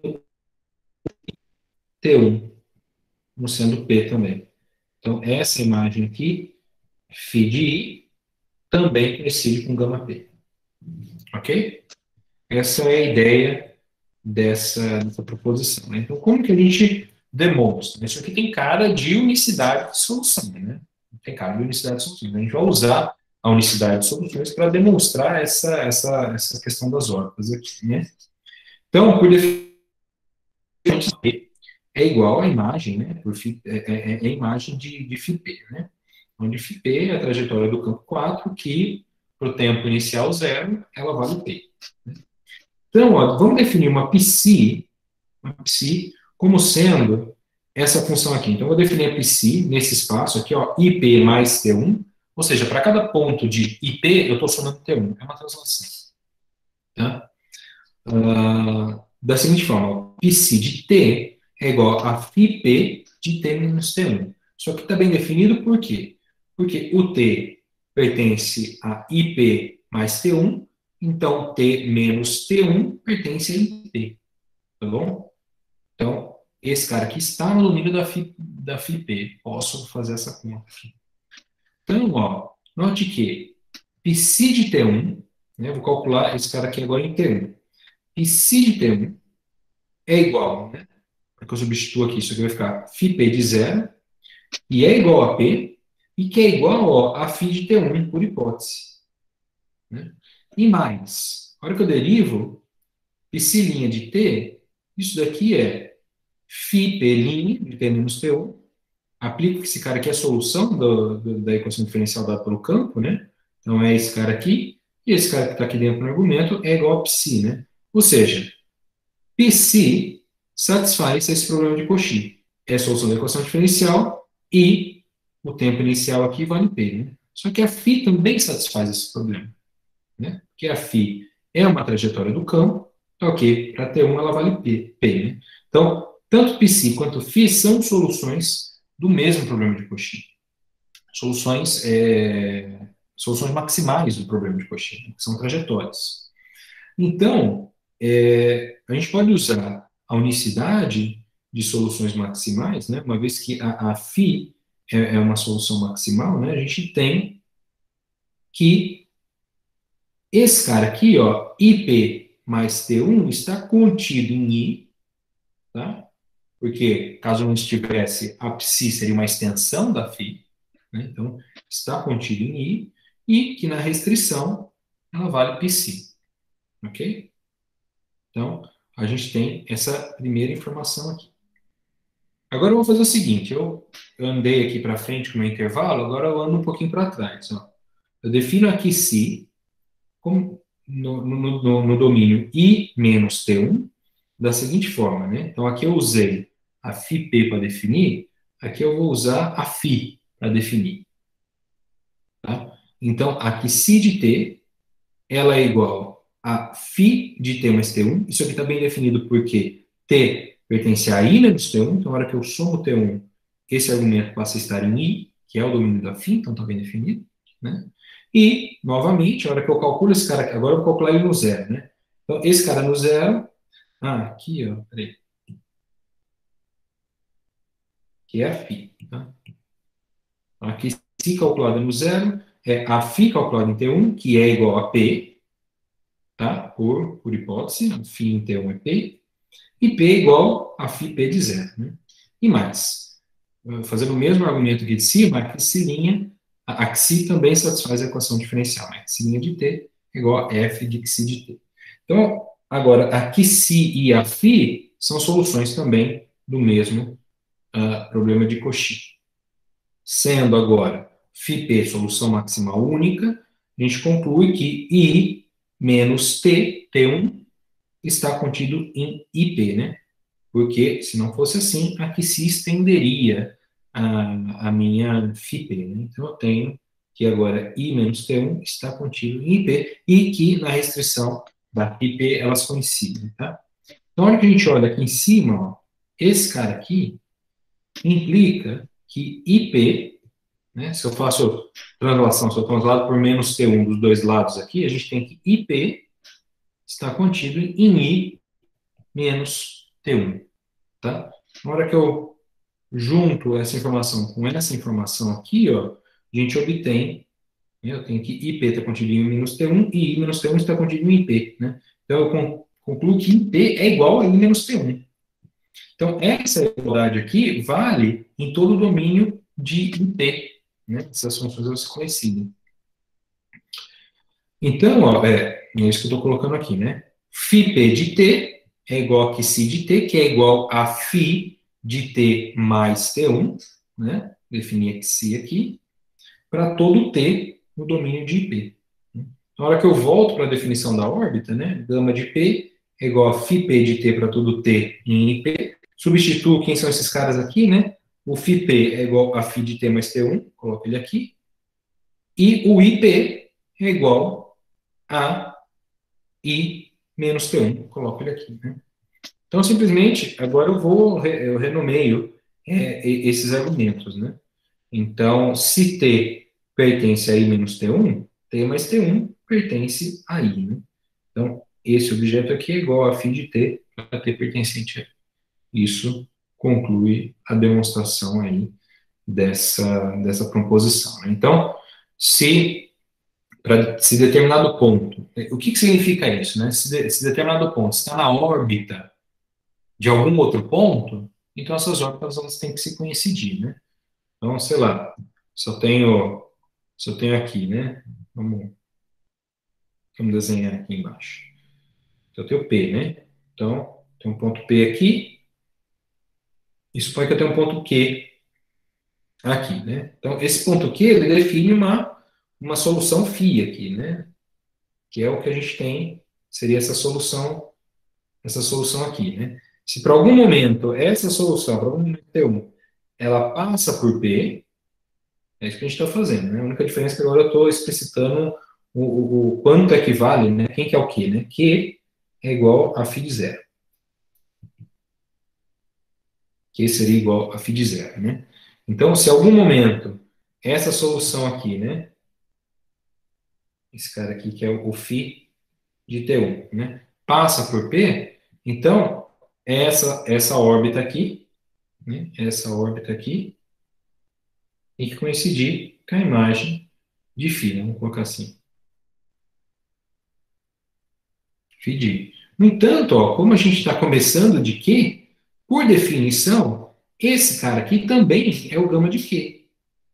T1, como sendo P também. Então, essa imagem aqui, φ de I, também coincide com gama P. Ok? Essa é a ideia dessa proposição. Né? Então, como que a gente demonstra? Isso aqui tem cara de unicidade de solução, né? Tem cara de unicidade de solução. A gente vai usar a unicidade de soluções para demonstrar essa questão das órbitas aqui, né? Então, por definição, P é igual à imagem, né? É a imagem de φP, né? Onde φP é a trajetória do campo 4, que, para o tempo inicial zero, ela vale P. Né? Então, ó, vamos definir uma psi como sendo essa função aqui. Então, eu vou definir a psi nesse espaço aqui, ó, IP mais T1, ou seja, para cada ponto de IP, eu estou somando T1. É uma translação. Tá? Da seguinte forma, psi de T é igual a φP de T menos T1. Só que está bem definido por quê? Porque o T pertence a IP mais T1, então T menos T1 pertence a IP. Tá bom? Então, esse cara aqui está no domínio da FIP. Posso fazer essa conta aqui. Então, ó, note que psi de T1, né, vou calcular esse cara aqui agora em T1. Psi de T1 é igual, né? Porque eu substituo aqui, isso aqui vai ficar φP de zero, e é igual a P, e que é igual ó, a φ de T1, por hipótese. Né? E mais, a hora que eu derivo, psi' de T, isso daqui é φP' de T menos T1, aplico esse cara aqui, é a solução da equação diferencial dada pelo campo, né? Então é esse cara aqui, e esse cara que está aqui dentro do argumento é igual a psi, né? Ou seja, psi satisfaz esse problema de Cauchy. É a solução da equação diferencial e o tempo inicial aqui vale P, né? Só que a φ também satisfaz esse problema, né? Porque a φ é uma trajetória do campo, ok, para T1 ela vale P, né? Então, tanto psi quanto φ são soluções do mesmo problema de Cauchy. Soluções, soluções maximais do problema de Cauchy, que são trajetórias. Então, a gente pode usar a unicidade de soluções maximais, né? Uma vez que a φ é uma solução maximal, né? A gente tem que esse cara aqui, ó, IP mais T1, está contido em I, tá? Porque caso não estivesse, a psi seria uma extensão da φ, né? Então, está contido em I, e que na restrição ela vale psi, ok? Então, a gente tem essa primeira informação aqui. Agora eu vou fazer o seguinte, eu andei aqui para frente com o meu intervalo, agora eu ando um pouquinho para trás. Ó. Eu defino aqui si como no domínio I menos T1 da seguinte forma, né? Então aqui eu usei a φP para definir, aqui eu vou usar a φ para definir. Tá? Então aqui si de T, ela é igual a φ de T mais T1, isso aqui está bem definido porque T pertence a I menos T1, então na hora que eu somo T1, esse argumento passa a estar em I, que é o domínio da φ, então está bem definido, né? E, novamente, a hora que eu calculo esse cara aqui, agora eu vou calcular ele no zero, né? Então, esse cara no zero, aqui, ó, peraí, que é a φ, tá? Então, aqui, si calculada no zero, é a φ calculada em T1, que é igual a P, tá? Por hipótese, a φ em T1 é P, e P é igual a φP de zero, né? E mais, fazendo o mesmo argumento aqui de cima, a xi também satisfaz a equação diferencial. A xi' de t é igual a f de xi de t. Então, agora, a xi e a φ são soluções também do mesmo problema de Cauchy. Sendo agora φp solução maximal única, a gente conclui que I menos T, T1, está contido em IP, né? Porque, se não fosse assim, aqui se estenderia a minha φp, né? Então, eu tenho que agora I menos T1 está contido em IP e que na restrição da IP elas coincidem, tá? Então, na hora que a gente olha aqui em cima, ó, esse cara aqui implica que IP, né, se eu faço translação, se eu translado por menos T1 dos dois lados aqui, a gente tem que IP está contido em I menos T1, tá? Na hora que eu junto essa informação com essa informação aqui, ó, a gente obtém, né, eu tenho que IP está contido em I menos T1 e I menos T1 está contido em IP, né? Então, eu concluo que IP é igual a I menos T1. Então, essa igualdade aqui vale em todo o domínio de IP, né? Essas funções elas se coincidem. Então, ó, é isso que eu estou colocando aqui, né? φp de t é igual a xi de t, que é igual a φ de t mais t1, né? Definir xi aqui, para todo t no domínio de IP. Na hora que eu volto para a definição da órbita, né? Gama de p é igual a φp de t para todo t em IP. Substituo quem são esses caras aqui, né? O φp é igual a φ de t mais t1, coloco ele aqui. E o IP é igual a I menos T1, coloco ele aqui, né? Então, simplesmente, agora eu renomeio esses argumentos, né? Então, se T pertence a I menos T1, T mais T1 pertence a I, né? Então, esse objeto aqui é igual a φ de T para T pertencente a I. Isso conclui a demonstração aí dessa proposição, né? Então, se determinado ponto, o que significa isso, né? Se determinado ponto está na órbita de algum outro ponto, então essas órbitas elas têm que se coincidir, né? Então, sei lá, se eu tenho aqui, né? Vamos desenhar aqui embaixo. Então, eu tenho P, né? Então, tem um ponto P aqui, e suponho que eu tenho um ponto Q aqui, né? Então, esse ponto Q, ele define uma solução φ aqui, né? Que é o que a gente tem, seria essa solução aqui, né? Se por algum momento essa solução, por algum momento T1, ela passa por P, é isso que a gente está fazendo, né? A única diferença é que agora eu estou explicitando o quanto equivale, né? Quem que é o Q, né? Q é igual a φ de zero. Q seria igual a φ de zero, né? Então, se em algum momento essa solução aqui, né? Esse cara aqui que é o φ de T1, né? Passa por P, então essa órbita aqui, né? Essa órbita aqui tem que coincidir com a imagem de φ, né? Vamos colocar assim. Φ de I. No entanto, ó, como a gente está começando de Q, por definição, esse cara aqui também é o gama de Q.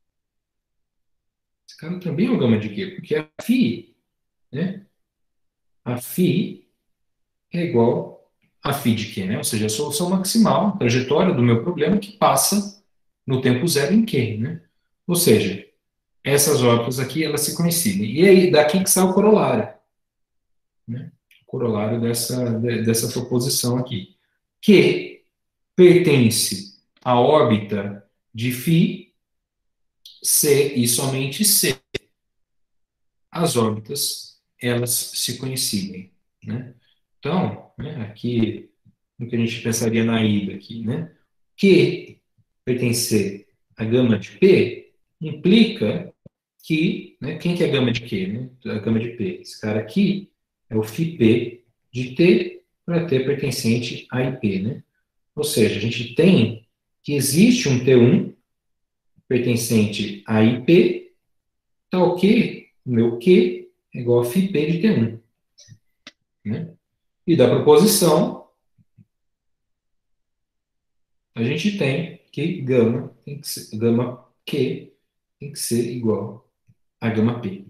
Esse cara também é o gama de Q, porque a φ, né? A φ é igual a φ de Q, né? Ou seja, a solução maximal, a trajetória do meu problema que passa no tempo zero em Q, né? Ou seja, essas órbitas aqui, elas se coincidem. E aí, daqui que sai o corolário, né? O corolário dessa proposição aqui, que pertence à órbita de φ, C e somente C. As órbitas, elas se coincidem, né? Então, né, aqui, no que a gente pensaria na ida aqui, né? Que pertencer à gama de P implica que, né, quem que é a gama de Q, né? A gama de P. Esse cara aqui é o φp de T para T pertencente a IP, né? Ou seja, a gente tem que existe um T1 pertencente a IP, tal que o meu Q é igual a φp de T1, né? E da proposição, a gente tem que gama tem que ser, gama Q tem que ser igual a gama P.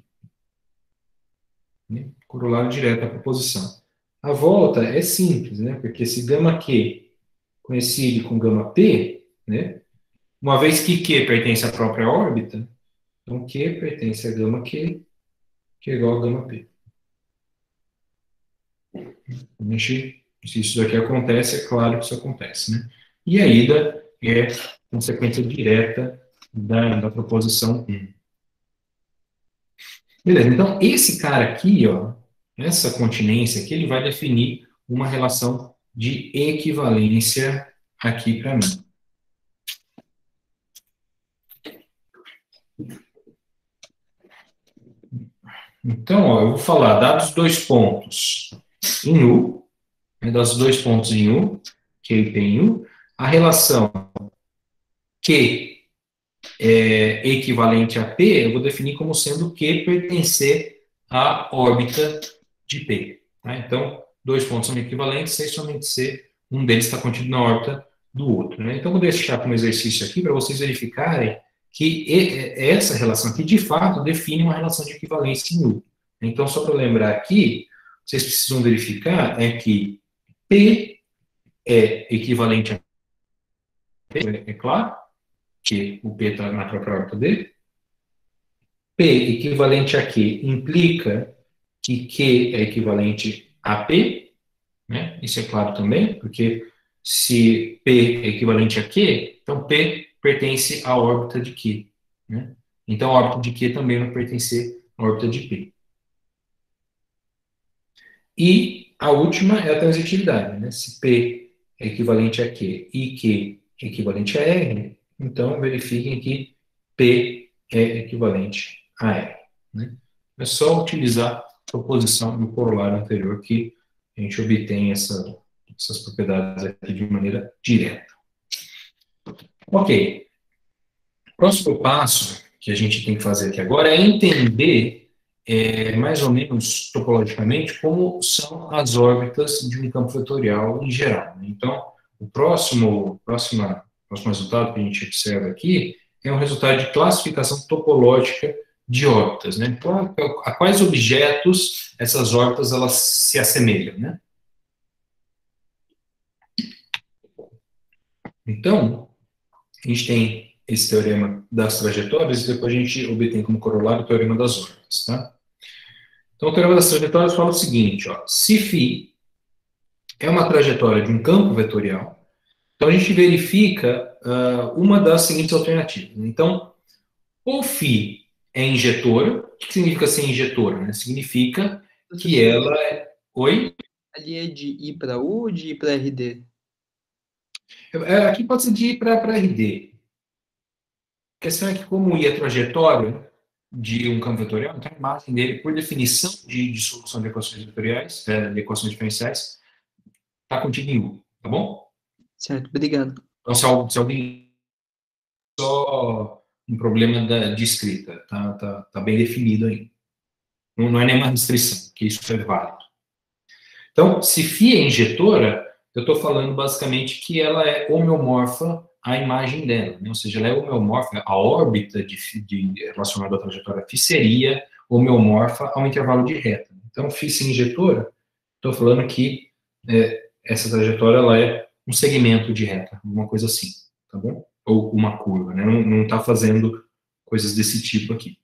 Né? Corolário direto da proposição. A volta é simples, né? Porque se gama Q coincide com gama P, né? Uma vez que Q pertence à própria órbita, então Q pertence a gama Q, que é igual a gama P. Se isso daqui acontece, é claro que isso acontece, né? E a ida é consequência direta da proposição 1. Beleza, então esse cara aqui, ó, essa continência aqui, ele vai definir uma relação de equivalência aqui para mim. Então, ó, eu vou falar, dados dois pontos em U, né, dados dois pontos em U, que ele tem em U, a relação Q é equivalente a P, eu vou definir como sendo Q pertencer à órbita de P. Tá? Então, dois pontos são equivalentes, sem somente ser um deles está contido na órbita do outro. Né? Então, vou deixar como exercício aqui para vocês verificarem que essa relação aqui, de fato, define uma relação de equivalência em U. Então, só para lembrar aqui, vocês precisam verificar é que P é equivalente a P, é claro, que o P está na própria órbita dele. P equivalente a Q implica que Q é equivalente a P, né? Isso é claro também, porque se P é equivalente a Q, então P pertence à órbita de Q, né? Então a órbita de Q também vai pertencer à órbita de P. E a última é a transitividade, né? Se P é equivalente a Q e Q é equivalente a R, então verifiquem que P é equivalente a R. Né? É só utilizar a proposição do corolário anterior que a gente obtém essas propriedades aqui de maneira direta. Ok. Próximo passo que a gente tem que fazer aqui agora é entender mais ou menos topologicamente como são as órbitas de um campo vetorial em geral. Então, o próximo resultado que a gente observa aqui é um resultado de classificação topológica de órbitas, né? Então, a quais objetos essas órbitas elas se assemelham, né? Então, a gente tem esse teorema das trajetórias e depois a gente obtém como corolário o teorema das órbitas, tá? Então, o teorema das trajetórias fala o seguinte, ó, se φ é uma trajetória de um campo vetorial, então a gente verifica uma das seguintes alternativas. Então, ou φ é injetora, o que significa ser injetora? Né? Significa que ela é... Oi? Ali é de I para U ou de I para RD? Aqui pode ser de I para RD. A questão é que, como I é trajetória de um campo vetorial, então a imagem dele, por definição de solução de equações vetoriais, de equações diferenciais, está contido em U, tá bom? Certo, obrigado. Então, se alguém só um problema de escrita, tá bem definido aí. Não é nenhuma restrição, que isso é válido. Então, se φ é injetora, eu estou falando basicamente que ela é homeomorfa à imagem dela, né? Ou seja, ela é homeomorfa, a órbita relacionada à trajetória φ seria homeomorfa ao intervalo de reta. Então, φ se injetora, estou falando que essa trajetória ela é um segmento de reta, alguma coisa assim, tá bom? Ou uma curva, né? Não está fazendo coisas desse tipo aqui.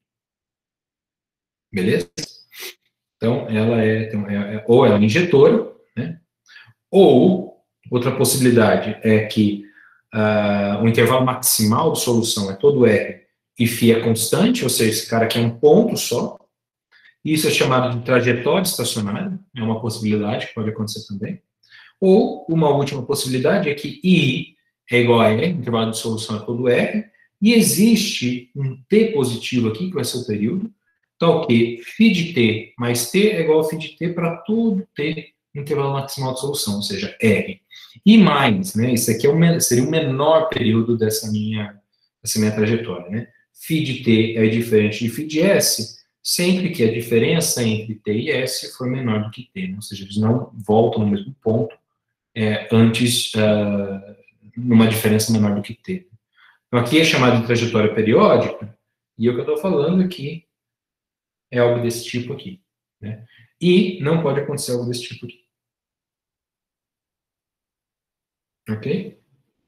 Beleza? Então, ela ou ela é injetora, né? Ou, outra possibilidade é que o intervalo maximal de solução é todo R e φ é constante, ou seja, esse cara aqui é um ponto só. Isso é chamado de trajetória estacionária, é uma possibilidade que pode acontecer também. Ou, uma última possibilidade é que I é igual a R, intervalo de solução é todo R, e existe um T positivo aqui, que vai ser o período, tal que φ de T mais T é igual a φ de T para todo T no intervalo maximal de solução, ou seja, R. E mais, né, isso aqui seria o menor período dessa minha trajetória, né? φ de T é diferente de φ de S, sempre que a diferença entre T e S for menor do que T, né? Ou seja, eles não voltam no mesmo ponto antes numa diferença menor do que t. Então, aqui é chamado de trajetória periódica, e o que eu estou falando aqui é algo desse tipo aqui, né? E não pode acontecer algo desse tipo aqui. Ok?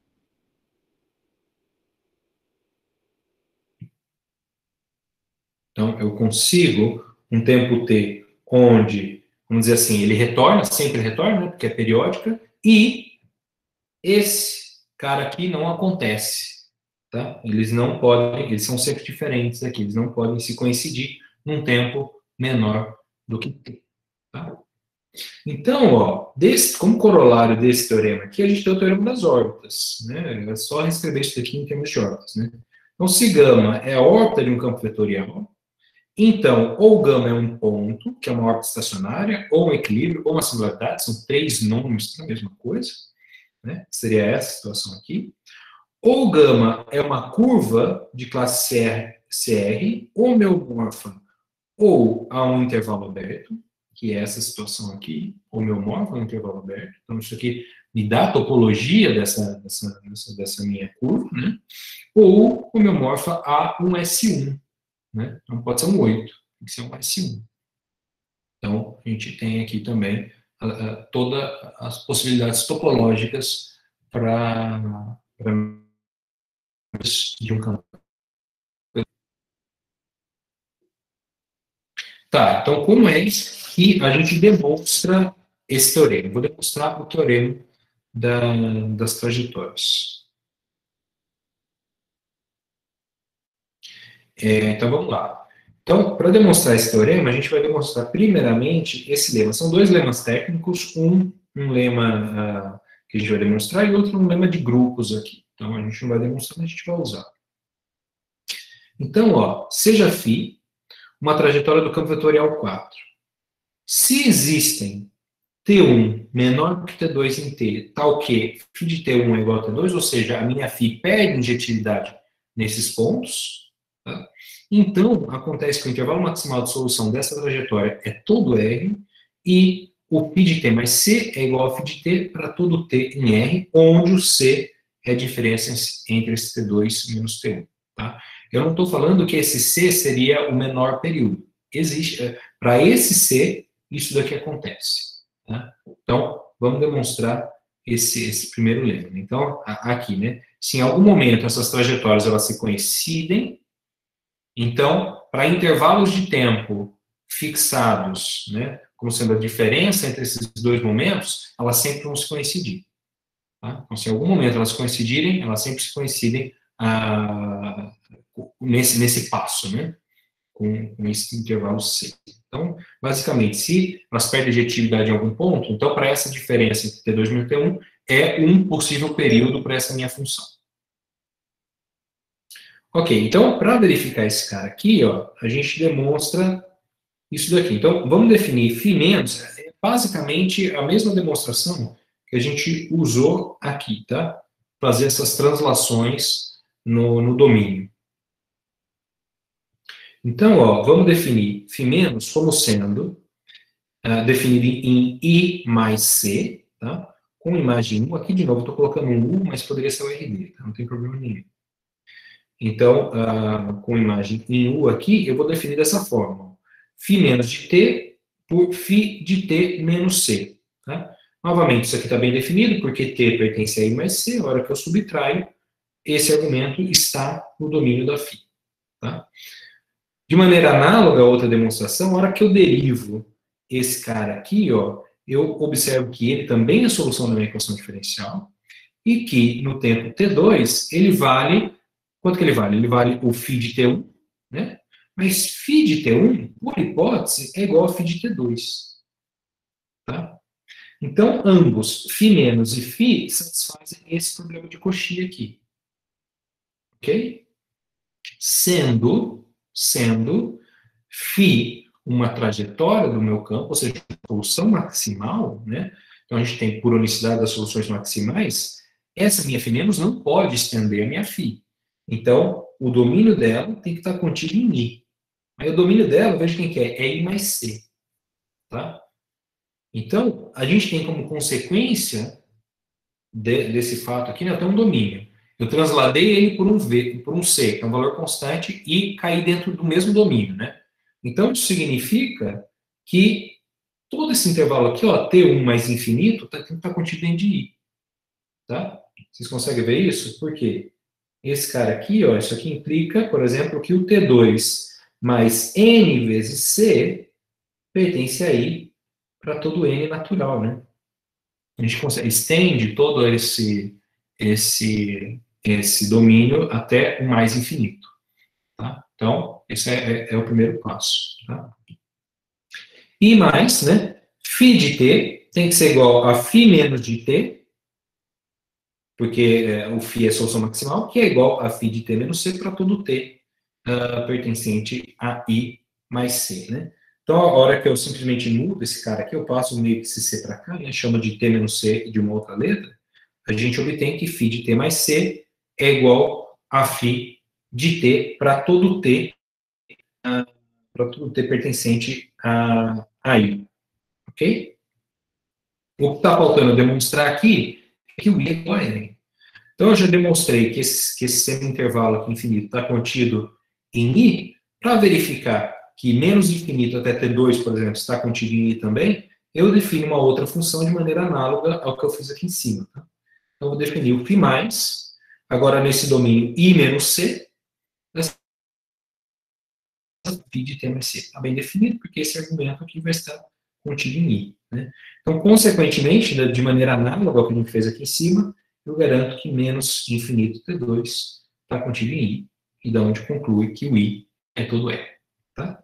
Então, eu consigo um tempo t onde, vamos dizer assim, ele retorna, sempre retorna, né, porque é periódica, e esse cara aqui não acontece, tá? Eles não podem, eles são sempre diferentes aqui, eles não podem se coincidir num tempo menor do que t, tá? Então, ó, como corolário desse teorema aqui, a gente tem o teorema das órbitas, né? É só reescrever isso aqui em termos de órbitas, né? Então, se gama é a órbita de um campo vetorial, então, ou gama é um ponto, que é uma órbita estacionária, ou um equilíbrio, ou uma singularidade, são três nomes para a mesma coisa, né? Seria essa situação aqui. Ou gama é uma curva de classe CR homeomorfa, ou a um intervalo aberto, que é essa situação aqui, homeomorfa, um intervalo aberto. Então, isso aqui me dá a topologia dessa minha curva, né? Ou homeomorfa a um S1, né? Não pode ser um 8, tem que ser um S1. Então, a gente tem aqui também todas as possibilidades topológicas para de um campo. Tá, então como é que a gente demonstra esse teorema? Vou demonstrar o teorema das trajetórias. Então vamos lá. Então, para demonstrar esse teorema, a gente vai demonstrar primeiramente esse lema. São dois lemas técnicos, um lema que a gente vai demonstrar e outro um lema de grupos aqui. Então a gente não vai demonstrar, mas a gente vai usar. Então, ó, seja φ uma trajetória do campo vetorial 4. Se existem T1 menor do que T2 em T, tal que φ de T1 é igual a T2, ou seja, a minha φ perde injetividade nesses pontos, tá? Então, acontece que o intervalo maximal de solução dessa trajetória é todo R, e o φ de T mais C é igual a φ de T para todo T em R, onde o C é a diferença entre esse T2 menos T1. Tá? Eu não estou falando que esse C seria o menor período. Existe, para esse C, isso daqui acontece. Tá? Então, vamos demonstrar esse primeiro lema. Então, aqui, né? Se em algum momento essas trajetórias elas se coincidem, então, para intervalos de tempo fixados, né, como sendo a diferença entre esses dois momentos, elas sempre vão se coincidir. Tá? Então, se em algum momento elas coincidirem, elas sempre se coincidem nesse passo, né, com esse intervalo C. Então, basicamente, se elas perdem adjetividade em algum ponto, então, para essa diferença entre T2 e T1, é um possível período para essa minha função. Ok, então, para verificar esse cara aqui, ó, a gente demonstra isso daqui. Então, vamos definir φ menos, é basicamente a mesma demonstração que a gente usou aqui, tá? Fazer essas translações no domínio. Então, ó, vamos definir φ menos como sendo definido em I mais C, tá? Com imagem 1. Aqui, de novo, estou colocando um U, mas poderia ser o RD, tá? Não tem problema nenhum. Então, com imagem em U aqui, eu vou definir dessa forma. φ menos de T por φ de T menos C. Tá? Novamente, isso aqui está bem definido, porque T pertence a I mais C. A hora que eu subtraio, esse argumento está no domínio da φ. Tá? De maneira análoga a outra demonstração, a hora que eu derivo esse cara aqui, ó, eu observo que ele também é a solução da minha equação diferencial e que, no tempo T2, ele vale... Quanto que ele vale? Ele vale o φ de T1, né? Mas φ de T1, por hipótese, é igual a φ de T2. Tá? Então, ambos, φ menos e φ, satisfazem esse problema de Cauchy aqui. Ok? Sendo φ uma trajetória do meu campo, ou seja, solução maximal, né? Então, a gente tem por unicidade das soluções maximais, essa minha φ menos não pode estender a minha φ. Então, o domínio dela tem que estar contido em I. Aí o domínio dela, veja quem que é I mais C. Tá? Então, a gente tem como consequência desse fato aqui, né, eu tenho um domínio. Eu transladei ele por um V, por um C, que é um valor constante, e caí dentro do mesmo domínio, né? Então, isso significa que todo esse intervalo aqui, ó, T1 mais infinito, tem que estar contido dentro de I. Tá? Vocês conseguem ver isso? Por quê? Esse cara aqui, ó, isso aqui implica, por exemplo, que o T2 mais N vezes C pertence a I para todo N natural, né? A gente consegue, estende todo esse domínio até o mais infinito. Tá? Então, esse é o primeiro passo. Tá? E mais, né? Φ de t tem que ser igual a φ menos de t, porque o φ é solução maximal, que é igual a φ de t menos c para todo t pertencente a i mais c, né? Então, a hora que eu simplesmente mudo esse cara aqui, eu passo meio que esse c para cá, né? Chama de t menos c de uma outra letra, a gente obtém que φ de t mais c é igual a φ de t para todo t, pertencente a i, ok? O que está faltando demonstrar aqui é que o i é igual a n. Então, eu já demonstrei que esse semi-intervalo aqui infinito está contido em i. Para verificar que menos infinito até t2, por exemplo, está contido em i também, eu defino uma outra função de maneira análoga ao que eu fiz aqui em cima. Tá? Então, eu vou definir o φ+, agora nesse domínio i menos c, φ de t mais c. Está bem definido, porque esse argumento aqui vai estar contido em i. Né? Então, consequentemente, de maneira análoga ao que a gente fez aqui em cima, eu garanto que menos infinito t2 está contido em i, e da onde conclui que o i é todo E. Tá?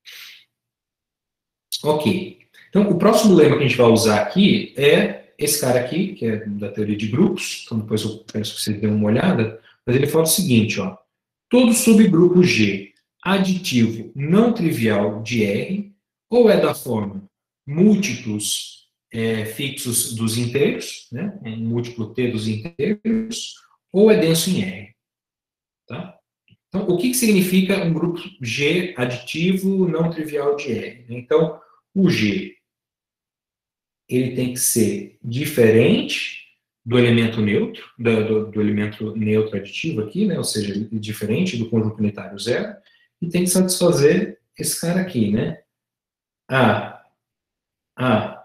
Ok. Então, o próximo lema que a gente vai usar aqui é esse cara aqui, que é da teoria de grupos, então depois eu penso que vocês dêem uma olhada, mas ele fala o seguinte, ó, todo subgrupo G aditivo não trivial de R, ou é da forma múltiplos fixos dos inteiros, né, um múltiplo T dos inteiros, ou é denso em R. Tá? Então, o que significa um grupo G aditivo não trivial de R? Então, o G ele tem que ser diferente do elemento neutro, do elemento neutro aditivo aqui, né? Ou seja, diferente do conjunto unitário zero, e tem que satisfazer esse cara aqui, né? A,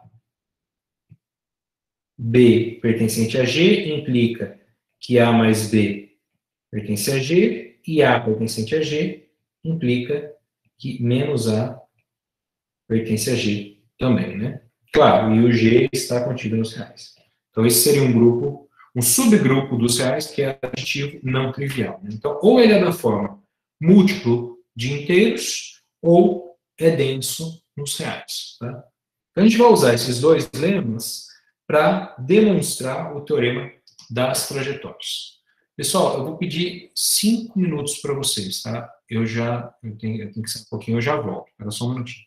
B pertencente a G implica que A mais B pertence a G, e A pertencente a G implica que menos A pertence a G também, né? Claro, e o G está contido nos reais. Então, esse seria um grupo, um subgrupo dos reais que é aditivo não trivial. Né? Então, ou ele é da forma múltiplo de inteiros, ou é denso nos reais. Tá? Então, a gente vai usar esses dois lemas para demonstrar o teorema das trajetórias. Pessoal, eu vou pedir 5 minutos para vocês, tá? Eu tenho que sair um pouquinho, eu já volto. Espera só um minutinho.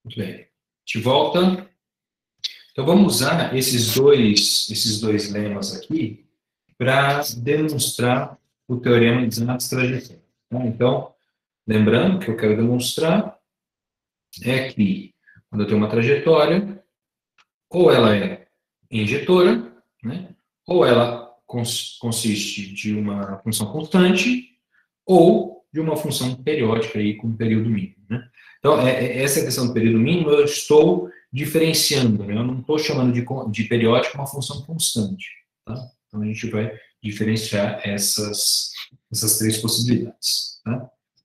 Muito bem. A gente volta. Então, vamos usar esses dois lemas aqui para demonstrar o teorema de Znatz-Trajetória. Então, lembrando que eu quero demonstrar é que quando eu tenho uma trajetória, ou ela é injetora, né, ou ela consiste de uma função constante, ou de uma função periódica aí com período mínimo. Né? Então, essa questão do período mínimo eu estou diferenciando, né? Eu não estou chamando de periódica uma função constante. Tá? Então, a gente vai diferenciar essas três possibilidades. Tá?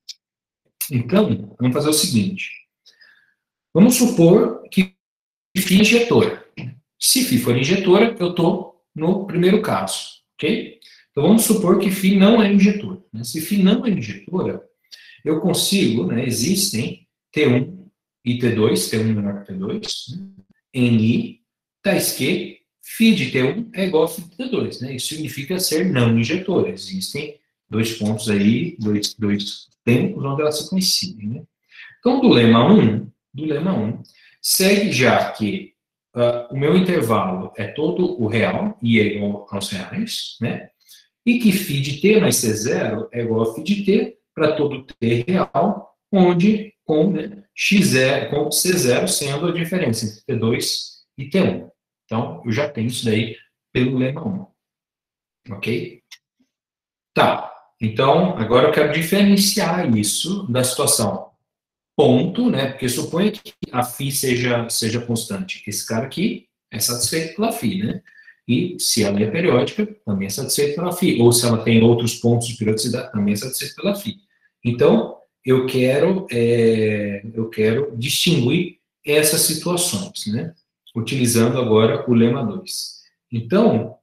Então, vamos fazer o seguinte. Vamos supor que φ é injetora. Se φ for injetora, eu estou no primeiro caso, ok? Então, vamos supor que φ não é injetora. Né? Se φ não é injetora, eu consigo, né, existem T1 e T2, T1 menor que T2, né, em I, tais que φ de T1 é igual a φ de T2. Né? Isso significa ser não injetora. Existem dois pontos aí, dois tempos onde elas se coincidem. Né? Então, do lema 1, segue já que o meu intervalo é todo o real, I é igual aos reais, né? E que φ de t mais t0 é igual a φ de t para todo t real, onde com, né, x0, com c0 sendo a diferença entre t2 e t1. Então, eu já tenho isso daí pelo lema 1. Ok? Tá. Então, agora eu quero diferenciar isso da situação ponto, né? Porque suponha que a φ seja constante. Esse cara aqui é satisfeito pela φ, né? E se ela é periódica, também é satisfeito pela φ. Ou se ela tem outros pontos de periodicidade, também é satisfeito pela φ. Então, eu quero distinguir essas situações, né? Utilizando agora o lema 2. Então,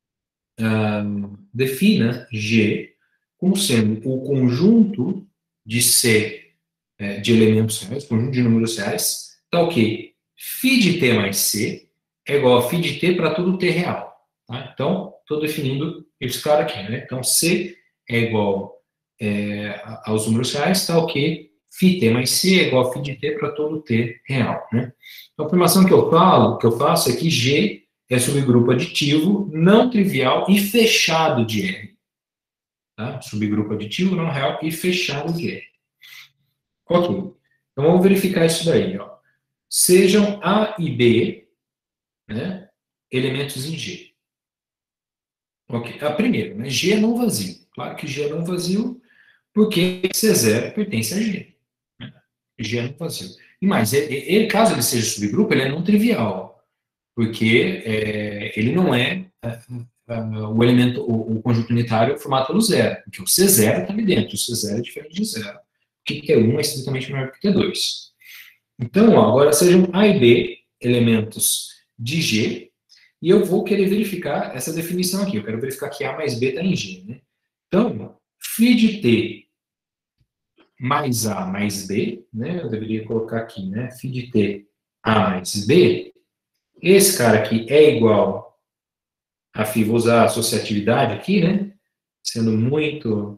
defina G como sendo o conjunto de C de elementos reais, conjunto de números reais, tá ok? Φ de t mais c é igual a φ de t para todo t real. Tá? Então, estou definindo esse cara aqui. Né? Então, c é igual aos números reais, tá ok? Φ t mais c é igual a φ de t para todo t real. Né? Então, a afirmação que eu faço é que G é subgrupo aditivo, não trivial e fechado de R. Tá? Subgrupo aditivo, não real e fechado de R. Ok. Então, vamos verificar isso daí. Ó. Sejam A e B, né, elementos em G. Ok. Primeiro, né, G é não vazio. Claro que G é não vazio, porque C0 pertence a G. Né? G é não vazio. E mais, caso ele seja subgrupo, ele é não trivial, porque ele não é o elemento, o conjunto unitário formado pelo zero, porque o C0 está ali dentro, o C0 é diferente de zero. Que T1 é estritamente maior que T2. Então, ó, agora sejam A e B elementos de G, e eu vou querer verificar essa definição aqui. Eu quero verificar que A mais B está em G. Né? Então, φ de T mais A mais B, né? Eu deveria colocar aqui, né? φ de T A mais B, esse cara aqui é igual a φ, vou usar a associatividade aqui, né? Sendo muito...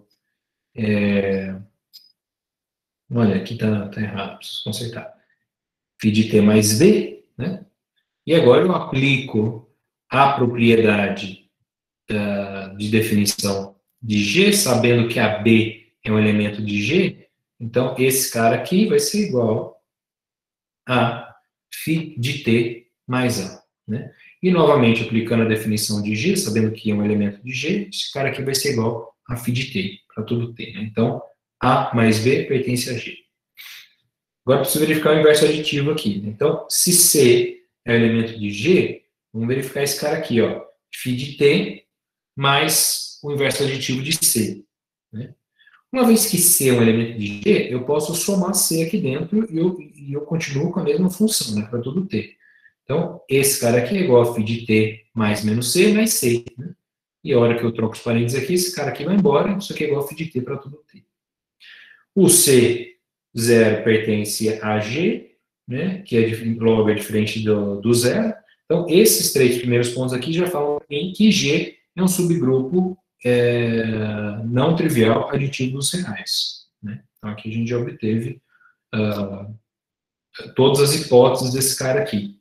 Olha, aqui está errado, preciso consertar. Φ de t mais b, né? E agora eu aplico a propriedade de definição de G, sabendo que a B é um elemento de G, então esse cara aqui vai ser igual a φ de t mais A. Né? E novamente aplicando a definição de G, sabendo que é um elemento de G, esse cara aqui vai ser igual a φ de t, para todo t. Né? Então, A mais B pertence a G. Agora, preciso verificar o inverso aditivo aqui. Então, se C é o elemento de G, vamos verificar esse cara aqui, ó. φ de t mais o inverso aditivo de C. Né? Uma vez que C é um elemento de G, eu posso somar C aqui dentro e eu continuo com a mesma função, né, para todo t. Então, esse cara aqui é igual a φ de t mais menos C mais C. Né? E a hora que eu troco os parênteses aqui, esse cara aqui vai embora, isso aqui é igual a φ de t para todo t. O C0 pertence a G, né, que logo é diferente do zero. Então, esses três primeiros pontos aqui já falam em que G é um subgrupo não trivial aditivo dos reais. Né? Então, aqui a gente já obteve todas as hipóteses desse cara aqui.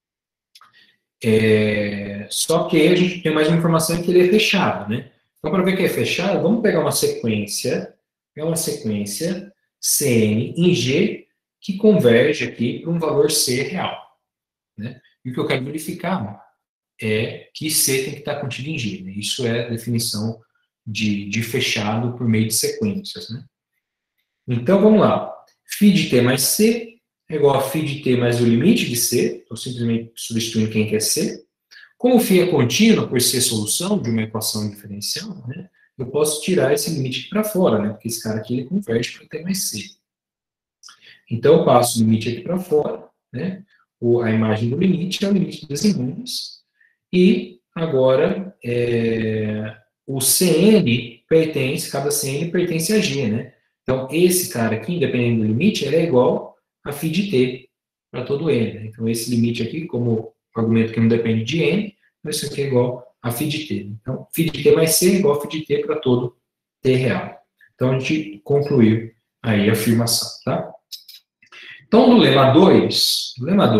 Só que a gente tem mais uma informação que ele é fechado, né? Então, para ver que é fechado, vamos pegar uma sequência, Cn em G, que converge aqui para um valor C real, né? E o que eu quero verificar é que C tem que estar contido em G, né? Isso é a definição de fechado por meio de sequências, né? Então, vamos lá. Φ de t mais C é igual a φ de t mais o limite de C. Estou simplesmente substituindo quem quer C. Como o φ é contínuo, por ser solução de uma equação diferencial, né, eu posso tirar esse limite para fora, né, porque esse cara aqui ele converte para t mais C. Então, eu passo o limite aqui para fora, né, a imagem do limite é o limite das imagens, e agora o Cn pertence, cada Cn pertence a G, né? Então, esse cara aqui, independente do limite, ele é igual a φ de t para todo n. Né? Então, esse limite aqui, como argumento que não depende de n, então isso aqui é igual a φ de t. Então, φ de t mais c é igual a φ de t para todo t real. Então, a gente concluiu aí a afirmação, tá? Então, do lema 2,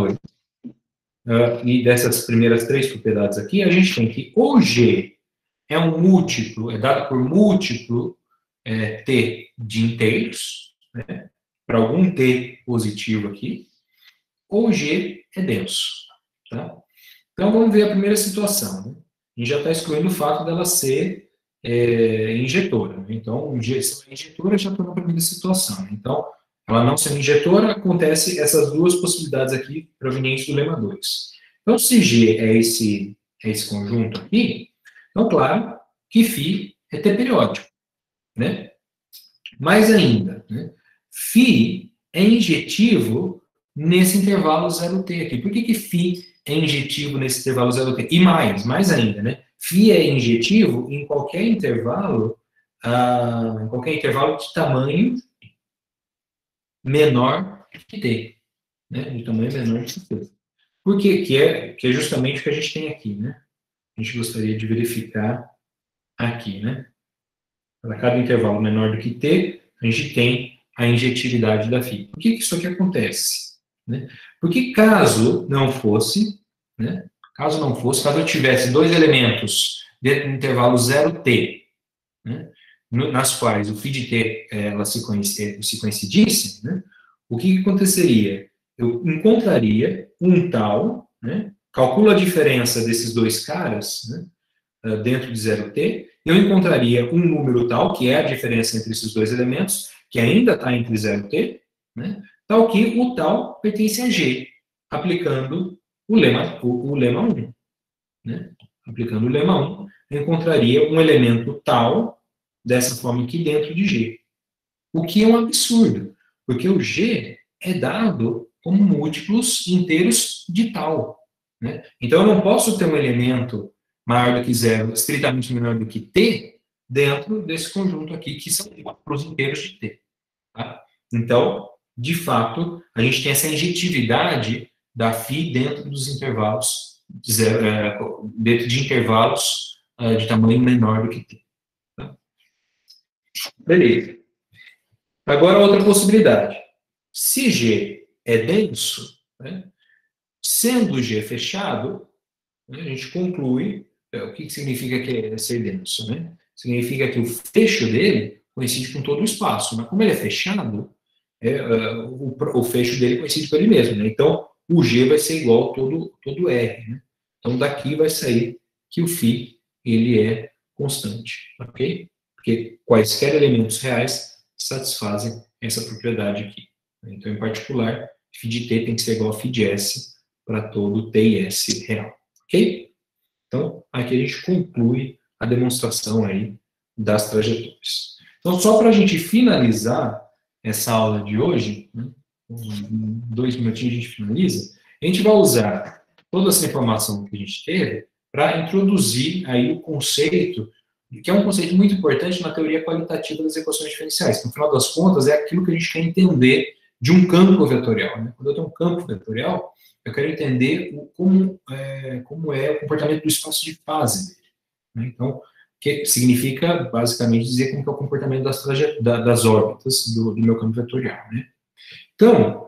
e dessas primeiras três propriedades aqui, a gente tem que o G é um múltiplo, é dado por múltiplo t de inteiros, né, para algum t positivo aqui, ou G é denso. Tá? Então, vamos ver a primeira situação. Né? A gente já está excluindo o fato dela ser injetora. Né? Então, se ela é injetora, já estou na primeira situação. Né? Então, ela não sendo injetora, acontece essas duas possibilidades aqui provenientes do lema 2. Então, se G é esse conjunto aqui, então, claro que φ é t periódico. Né? Mais ainda, né? φ é injetivo nesse intervalo 0t aqui. Por que φ é injetivo nesse intervalo 0t? E mais ainda, né? φ é injetivo em qualquer intervalo de tamanho menor que t. Né? De tamanho menor que t. Por quê? Que é justamente o que a gente tem aqui, né? A gente gostaria de verificar aqui, né? Para cada intervalo menor do que t, a gente tem a injetividade da φ. Por que isso aqui acontece? Né? Porque caso não fosse, né? Caso eu tivesse dois elementos dentro do intervalo 0t, né? Nas quais o φ de t ela se coincidisse, né? O que aconteceria? Eu encontraria um tal, né? Calculo a diferença desses dois caras, né? Dentro de 0t, eu encontraria um número tal, que é a diferença entre esses dois elementos, que ainda está entre 0t, né? Tal que o tal pertence a G, aplicando o lema 1. Né? Aplicando o lema 1, eu encontraria um elemento tal, dessa forma aqui, dentro de G. O que é um absurdo, porque o G é dado como múltiplos inteiros de tal. Né? Então, eu não posso ter um elemento maior do que zero, estritamente menor do que t, dentro desse conjunto aqui, que são os inteiros de t. Tá? Então, de fato, a gente tem essa injetividade da φ dentro dos intervalos, dentro de intervalos de tamanho menor do que t. Tá? Beleza. Agora, outra possibilidade. Se G é denso, né, sendo G fechado, né, a gente conclui o que significa que é ser denso. Né? Significa que o fecho dele coincide com todo o espaço. Mas como ele é fechado, o fecho dele coincide com ele mesmo. Né? Então, o G vai ser igual a todo R. Né? Então, daqui vai sair que o φ ele é constante. Ok? Porque quaisquer elementos reais satisfazem essa propriedade aqui. Então, em particular, φ de t tem que ser igual a φ de s para todo t e s real. Ok? Então, aqui a gente conclui a demonstração aí das trajetórias. Então, só para a gente finalizar essa aula de hoje, né, 2 minutinhos a gente finaliza, a gente vai usar toda essa informação que a gente teve para introduzir aí o conceito, que é um conceito muito importante na teoria qualitativa das equações diferenciais. No final das contas, é aquilo que a gente quer entender de um campo vetorial. Né? Quando eu tenho um campo vetorial, eu quero entender como é o comportamento do espaço de fase dele. Né? Então, que significa, basicamente, dizer como é o comportamento das órbitas do meu campo vetorial. Né? Então,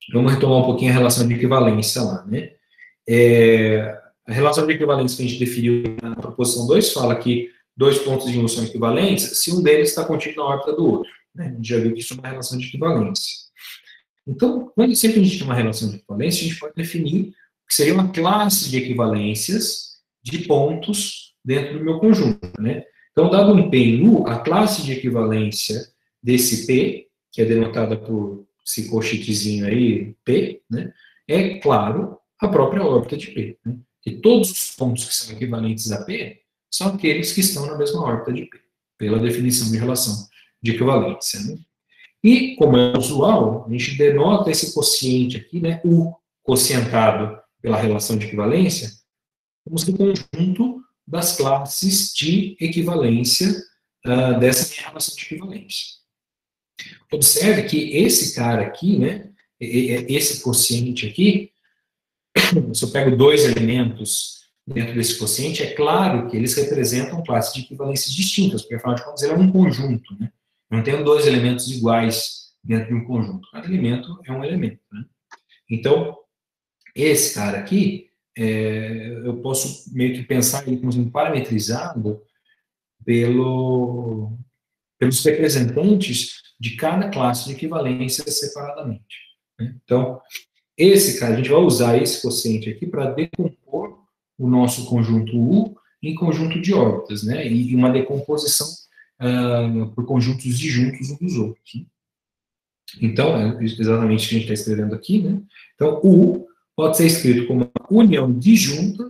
Vamos retomar um pouquinho a relação de equivalência lá, né? A relação de equivalência que a gente definiu na proposição 2 fala que dois pontos de um são equivalentes se um deles está contido na órbita do outro, né? A gente já viu que isso é uma relação de equivalência. Então, sempre que a gente tem uma relação de equivalência, a gente pode definir o que seria uma classe de equivalências de pontos dentro do meu conjunto, né? Então, dado um P em U, a classe de equivalência desse P, que é denotada por esse colchetezinho aí, P, né, é, claro, a própria órbita de P. Né? E todos os pontos que são equivalentes a P são aqueles que estão na mesma órbita de P, pela definição de relação de equivalência. Né? E, como é usual, a gente denota esse quociente aqui, né, U, quocientado pela relação de equivalência, como se o conjunto das classes de equivalência dessa minha relação de equivalência. Observe que esse cara aqui, né, esse quociente aqui, se eu pego dois elementos dentro desse quociente, é claro que eles representam classes de equivalências distintas, porque afinal de contas ele é um conjunto, né? Eu não tenho dois elementos iguais dentro de um conjunto. Cada elemento é um elemento, né? Então, esse cara aqui, eu posso meio que pensar ele como sendo parametrizado pelos representantes de cada classe de equivalência separadamente. Né? Então, esse cara, a gente vai usar esse quociente aqui para decompor o nosso conjunto U em conjunto de órbitas, né? E uma decomposição por conjuntos disjuntos uns dos outros. Né? Então, é exatamente o que a gente está escrevendo aqui, né? Então, U pode ser escrito como uma união disjunta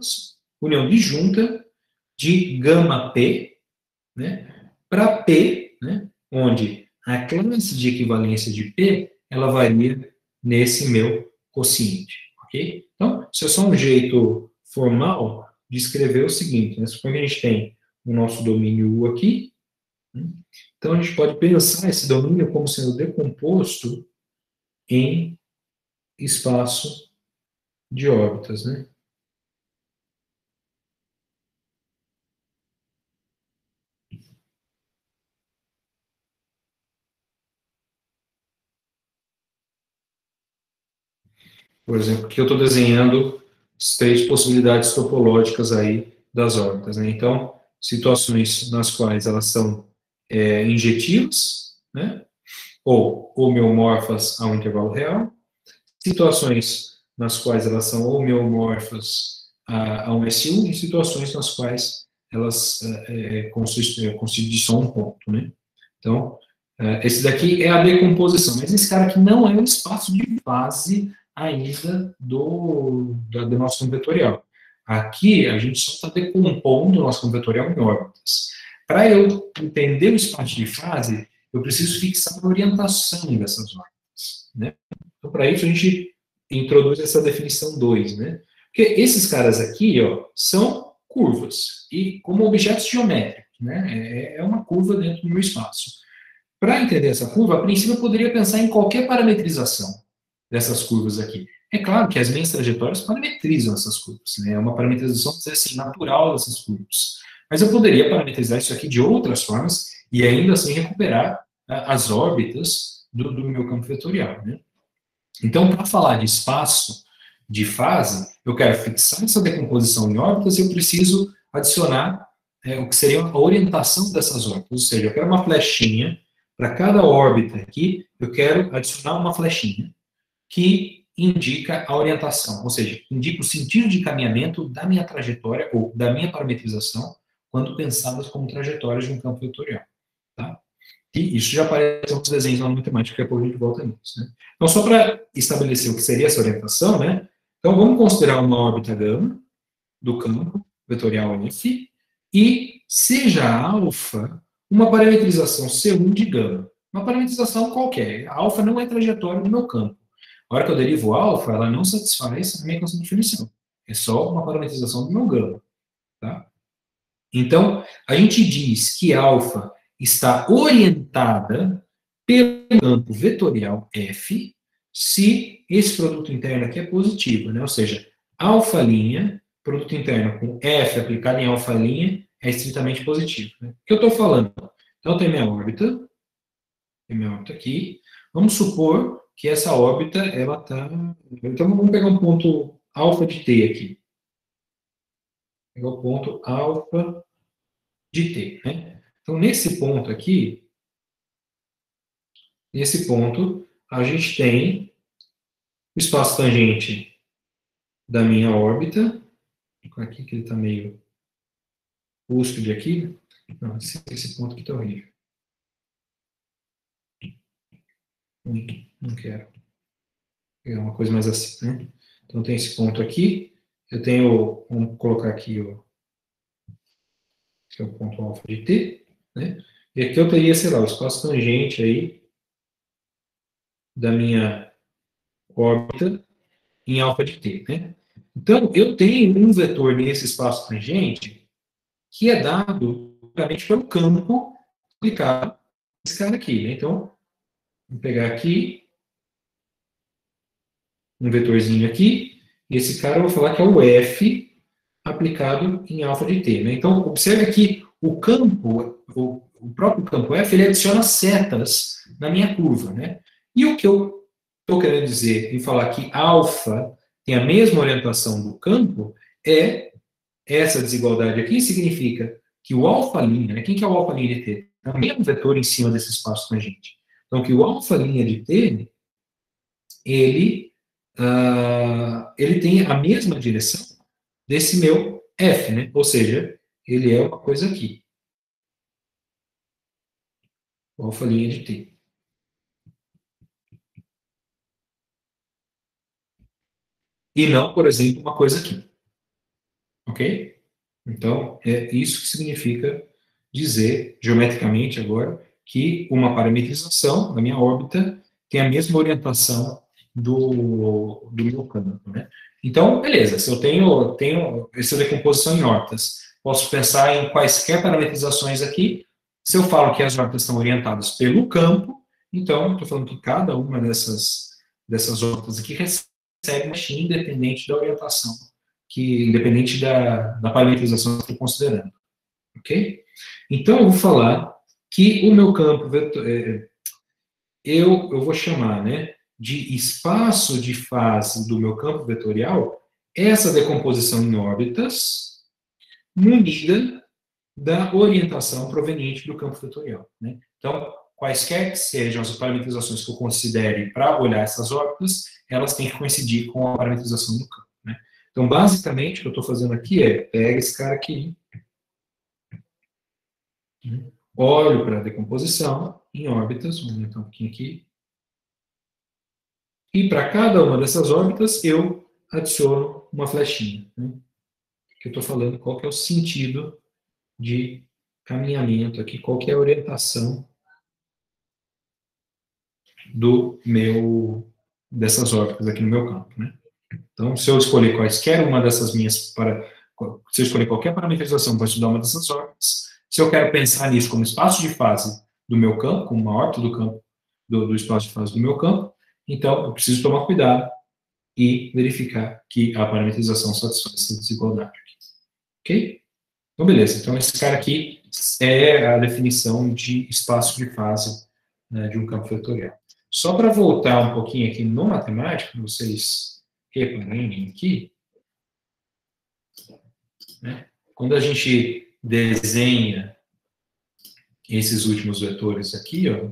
de gama P, né? Para P, né? Onde a classe de equivalência de P, ela varia nesse meu quociente, ok? Então, isso é só um jeito formal de escrever o seguinte, né? Suponha que a gente tem o nosso domínio U aqui, né? Então a gente pode pensar esse domínio como sendo decomposto em espaço de órbitas, né? Por exemplo, aqui eu estou desenhando as três possibilidades topológicas aí das órbitas, né? Então, situações nas quais elas são injetivas, né? Ou homeomorfas a um intervalo real, situações nas quais elas são homeomorfas a um SU, e situações nas quais elas constituem só um ponto, né? Então, esse daqui é a decomposição, mas esse cara aqui não é um espaço de fase ainda do nosso campo vetorial. Aqui, a gente só está decompondo o nosso campo vetorial em órbitas. Para eu entender o espaço de fase, eu preciso fixar a orientação dessas órbitas, né? Então, para isso, a gente introduz essa definição 2, né? Porque esses caras aqui, ó, são curvas, e como objetos geométricos, né? É uma curva dentro do meu espaço. Para entender essa curva, a princípio eu poderia pensar em qualquer parametrização dessas curvas aqui. É claro que as minhas trajetórias parametrizam essas curvas, né? É uma parametrização, vamos dizer assim, natural dessas curvas. Mas eu poderia parametrizar isso aqui de outras formas e ainda assim recuperar as órbitas do meu campo vetorial, né? Então, para falar de espaço de fase, eu quero fixar essa decomposição em órbitas e eu preciso adicionar o que seria a orientação dessas órbitas. Ou seja, eu quero uma flechinha, para cada órbita aqui, eu quero adicionar uma flechinha que indica a orientação, ou seja, indica o sentido de caminhamento da minha trajetória ou da minha parametrização quando pensadas como trajetórias de um campo vetorial. Tá? E isso já aparece em outros desenhos na matemática, depois a gente volta nisso. Né? Então, só para estabelecer o que seria essa orientação, né? Então, vamos considerar uma órbita gama do campo vetorial F e seja alfa uma parametrização C1 de gama. Uma parametrização qualquer. A alfa não é trajetória do meu campo. A hora que eu derivo alfa, ela não satisfaz a minha equação de definição. É só uma parametrização do meu gama. Tá? Então, a gente diz que alfa está orientada pelo campo vetorial F se esse produto interno aqui é positivo, né? Ou seja, alfa', produto interno com F aplicado em alfa', é estritamente positivo. Né? O que eu estou falando? Então, eu tenho minha órbita aqui. Vamos supor que essa órbita, ela está... Então, vamos pegar um ponto alfa de t aqui. Pegar o ponto alfa de t, né? Então, nesse ponto aqui, a gente tem o espaço tangente da minha órbita. Aqui que ele está meio cúspide aqui. Não, esse ponto aqui está horrível. Não quero. É uma coisa mais assim, né? Então tem esse ponto aqui. Eu tenho, vamos colocar aqui que é o ponto alfa de t, né? E aqui eu teria, sei lá, o espaço tangente aí da minha órbita em alfa de t, né? Então, eu tenho um vetor nesse espaço tangente que é dado basicamente pelo campo aplicado nesse cara aqui, né? Então, vou pegar aqui um vetorzinho aqui, e esse cara eu vou falar que é o F aplicado em alfa de t, né? Então, observe que o campo, o próprio campo F, ele adiciona setas na minha curva, né? E o que eu estou querendo dizer em falar que alfa tem a mesma orientação do campo é essa desigualdade aqui significa que o alfa', né? Quem que é o alfa' de t? Também é um vetor em cima desse espaço tangente. Então, que o alfa' de t, ele tem a mesma direção desse meu F, né? Ou seja, ele é uma coisa aqui. O alfa' de t. E não, por exemplo, uma coisa aqui. Ok? Então, é isso que significa dizer, geometricamente agora, que uma parametrização da minha órbita tem a mesma orientação do meu campo, né? Então, beleza, se eu tenho essa decomposição em órbitas, posso pensar em quaisquer parametrizações aqui. Se eu falo que as órbitas estão orientadas pelo campo, então, estou falando que cada uma dessas órbitas aqui recebe uma X independente da orientação, independente da parametrização que eu estou considerando. Ok? Então, eu vou falar que o meu campo vetor, eu vou chamar, né, de espaço de fase do meu campo vetorial essa decomposição em órbitas munida da orientação proveniente do campo vetorial, né? Então, quaisquer que sejam as parametrizações que eu considere para olhar essas órbitas, elas têm que coincidir com a parametrização do campo, né? Então, basicamente, o que eu estou fazendo aqui é, pega esse cara aqui, olho para a decomposição em órbitas, vamos aumentar um pouquinho aqui, e para cada uma dessas órbitas eu adiciono uma flechinha, né? Que eu estou falando qual que é o sentido de caminhamento aqui, qual que é a orientação dessas órbitas aqui no meu campo, né? Então, se eu escolher quaisquer uma dessas se eu escolher qualquer parametrização para estudar uma dessas órbitas, se eu quero pensar nisso como espaço de fase do meu campo, como uma órbita do campo, do espaço de fase do meu campo, então eu preciso tomar cuidado e verificar que a parametrização satisfaz essa desigualdade aqui. Ok? Então, beleza. Então, esse cara aqui é a definição de espaço de fase, né, de um campo vetorial. Só para voltar um pouquinho aqui no matemático, para vocês repararem aqui, né, quando a gente desenha esses últimos vetores aqui, ó,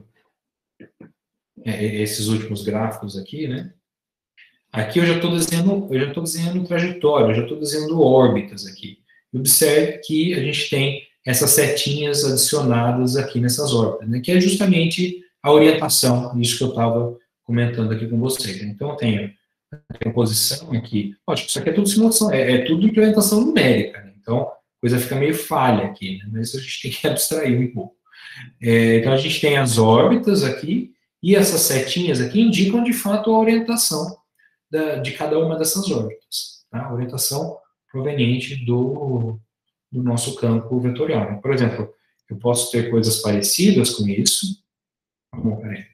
esses últimos gráficos aqui, né, aqui eu já estou desenhando trajetória, eu já estou desenhando órbitas aqui. Observe que a gente tem essas setinhas adicionadas aqui nessas órbitas, né, que é justamente a orientação, isso que eu estava comentando aqui com vocês. Então, eu tenho a composição aqui. Lógico, isso aqui é tudo simulação, é tudo implementação numérica, né? Então, a coisa fica meio falha aqui, né? Mas a gente tem que abstrair um pouco. Então, a gente tem as órbitas aqui, e essas setinhas aqui indicam, de fato, a orientação de cada uma dessas órbitas. Tá? A orientação proveniente do nosso campo vetorial. Por exemplo, eu posso ter coisas parecidas com isso. Bom, peraí.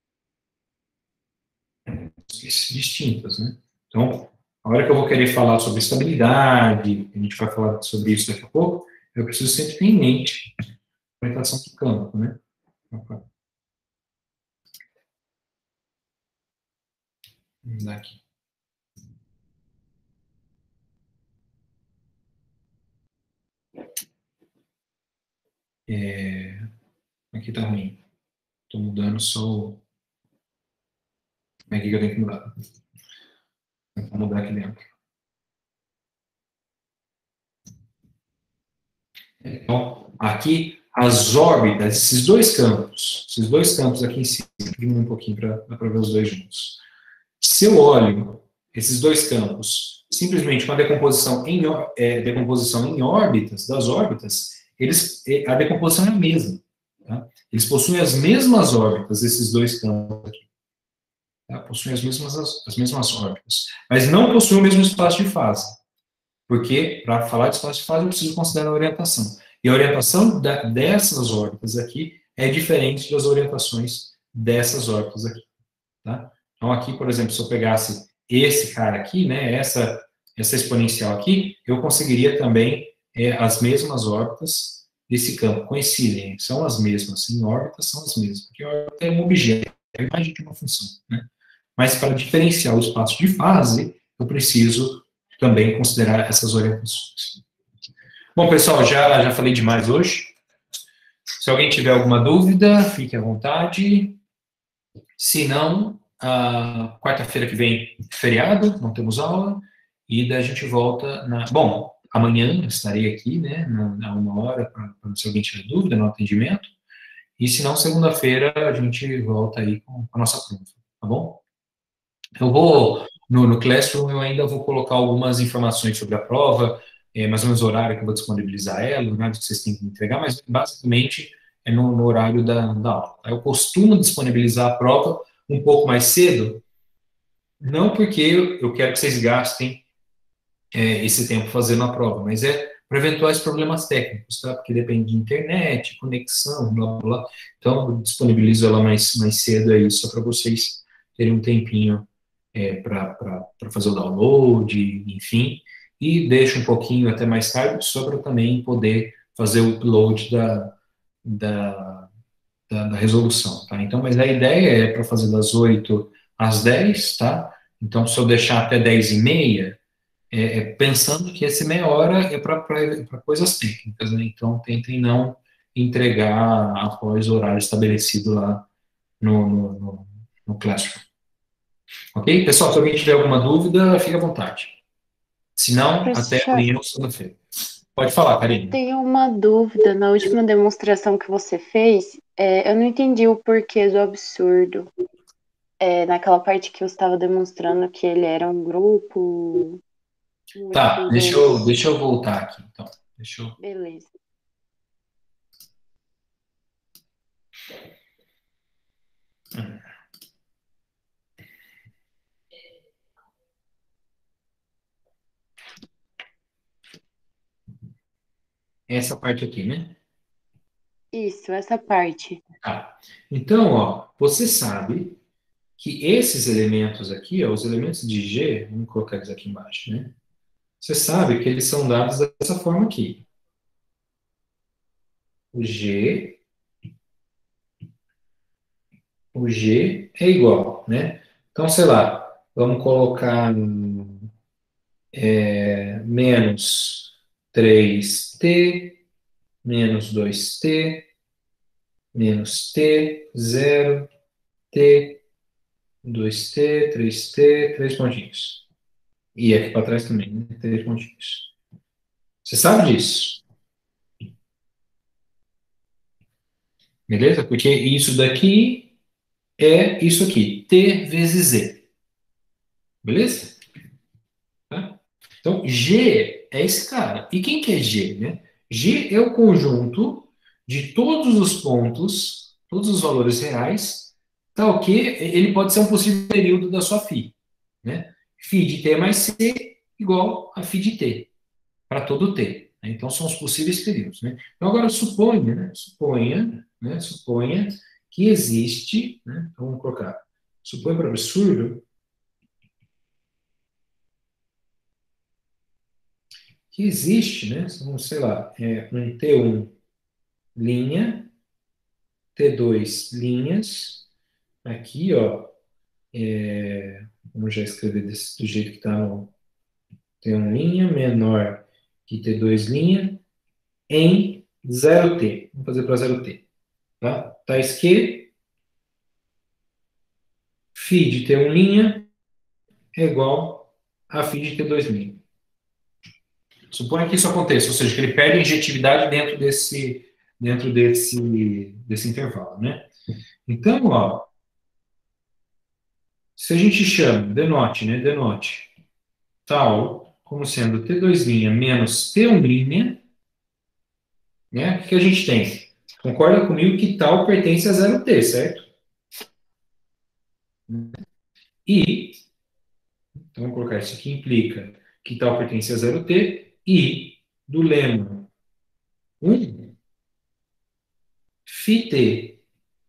Distintas, né? Então, a hora que eu vou querer falar sobre estabilidade, a gente vai falar sobre isso daqui a pouco, eu preciso sempre ter em mente a orientação do campo, né? Vamos dar aqui. Aqui tá ruim. Estou mudando só o... É aqui que eu tenho que mudar. Vou mudar aqui dentro. Então, aqui, as órbitas, esses dois campos aqui em cima, diminui um pouquinho para ver os dois juntos. Se eu olho esses dois campos, simplesmente com a decomposição em órbitas, das órbitas, a decomposição é a mesma. Tá? Eles possuem as mesmas órbitas, esses dois campos aqui. Tá? Possuem as mesmas órbitas. Mas não possuem o mesmo espaço de fase. Porque, para falar de espaço de fase, eu preciso considerar a orientação. E a orientação dessas órbitas aqui é diferente das orientações dessas órbitas aqui. Tá? Então, aqui, por exemplo, se eu pegasse esse cara aqui, né, essa exponencial aqui, eu conseguiria também as mesmas órbitas desse campo. Coincidem, são as mesmas. Em órbitas, são as mesmas. Porque a órbita é um objeto, é a imagem de uma função. Né? Mas, para diferenciar o espaço de fase, eu preciso também considerar essas orientações. Bom, pessoal, já falei demais hoje. Se alguém tiver alguma dúvida, fique à vontade. Se não, quarta-feira que vem, feriado, não temos aula, e daí a gente volta na... Bom, amanhã estarei aqui, né, na 1 hora, para se alguém tiver dúvida no atendimento, e se não, segunda-feira a gente volta aí com a nossa prova, tá bom? Eu vou, no Classroom, eu ainda vou colocar algumas informações sobre a prova, mais ou menos o horário que eu vou disponibilizar ela, o horário que vocês têm que entregar, mas basicamente é no horário da aula. Eu costumo disponibilizar a prova um pouco mais cedo, não porque eu quero que vocês gastem esse tempo fazendo a prova, mas para eventuais problemas técnicos, tá? Porque depende de internet, conexão, blá, blá, blá. Então, eu disponibilizo ela mais cedo aí, só para vocês terem um tempinho para fazer o download, enfim, e deixo um pouquinho até mais tarde, só para também poder fazer o upload da resolução, tá? Então, mas a ideia é para fazer das 8 às 10, tá? Então, se eu deixar até 10h30, pensando que essa meia hora é para coisas técnicas, né? Então, tentem não entregar após o horário estabelecido lá no Classroom. Ok? Pessoal, se alguém tiver alguma dúvida, fique à vontade. Se não, até Professor, amanhã ou segunda-feira. Pode falar, eu Karine. tenho uma dúvida. Na última demonstração que você fez, eu não entendi o porquê do absurdo. Naquela parte que eu estava demonstrando que ele era um grupo Tá, múltiplo de... deixa eu voltar aqui, então. Deixa eu... Beleza. Essa parte aqui, né? Isso, essa parte. Tá. Então, ó, você sabe que esses elementos aqui, ó, os elementos de G, vamos colocar eles aqui embaixo, né? Você sabe que eles são dados dessa forma aqui. O G, o G é igual, né? Então, sei lá, vamos colocar menos 3t, menos 2t, menos t, 0, t, 2t, 3t, 3 pontinhos. E aqui para trás também, né? 3 pontinhos. Você sabe disso? Beleza? Porque isso daqui é isso aqui, t vezes z. Beleza? Tá? Então, G é esse cara. E quem que é G, né? G é o conjunto de todos os pontos, todos os valores reais, tal que ele pode ser um possível período da sua φ, né? Φ de t mais c igual a φ de t, para todo t. Né? Então, são os possíveis períodos, né? Então, agora suponha que existe, né? Então, vamos colocar, suponha para absurdo, que existe, né? Sei lá, um T1 linha, T2 linhas, aqui, ó, vamos já escrever do jeito que está no T1' menor que T2', em 0T. Vamos fazer para 0T. Tá? Tais que φ de T1' é igual a φ de T2'. Suponha que isso aconteça, ou seja, que ele perde injetividade dentro desse intervalo, né? Então, ó, se a gente chama, denote, né? Denote tal como sendo T2' menos T1', né? O que a gente tem? Concorda comigo que tal pertence a 0T, certo? E, então vamos colocar isso aqui, implica que tal pertence a 0T, e do lema 1, φt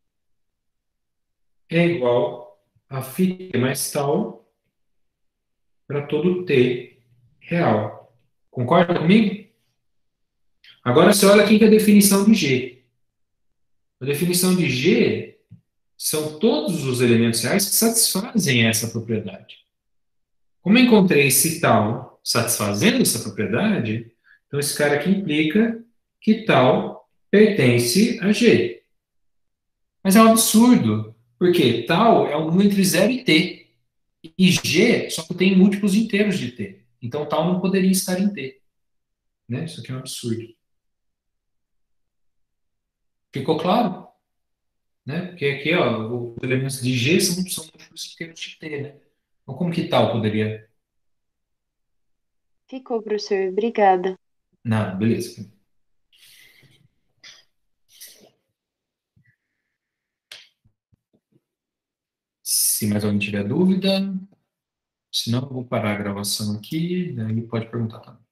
é igual a φt mais tal para todo t real. Concorda comigo? Agora você olha aqui que é a definição de G. A definição de G são todos os elementos reais que satisfazem essa propriedade. Como eu encontrei esse tal satisfazendo essa propriedade, então esse cara aqui implica que tal pertence a G. Mas é um absurdo, porque tal é um número entre 0 e t. E G só tem múltiplos inteiros de t. Então tal não poderia estar em t. Né? Isso aqui é um absurdo. Ficou claro? Né? Porque aqui, ó, os elementos de G são múltiplos inteiros de t, né? Então como que tal poderia... Ficou, professor. Obrigada. Não, beleza. Se mais alguém tiver dúvida, se não, eu vou parar a gravação aqui, daí pode perguntar também.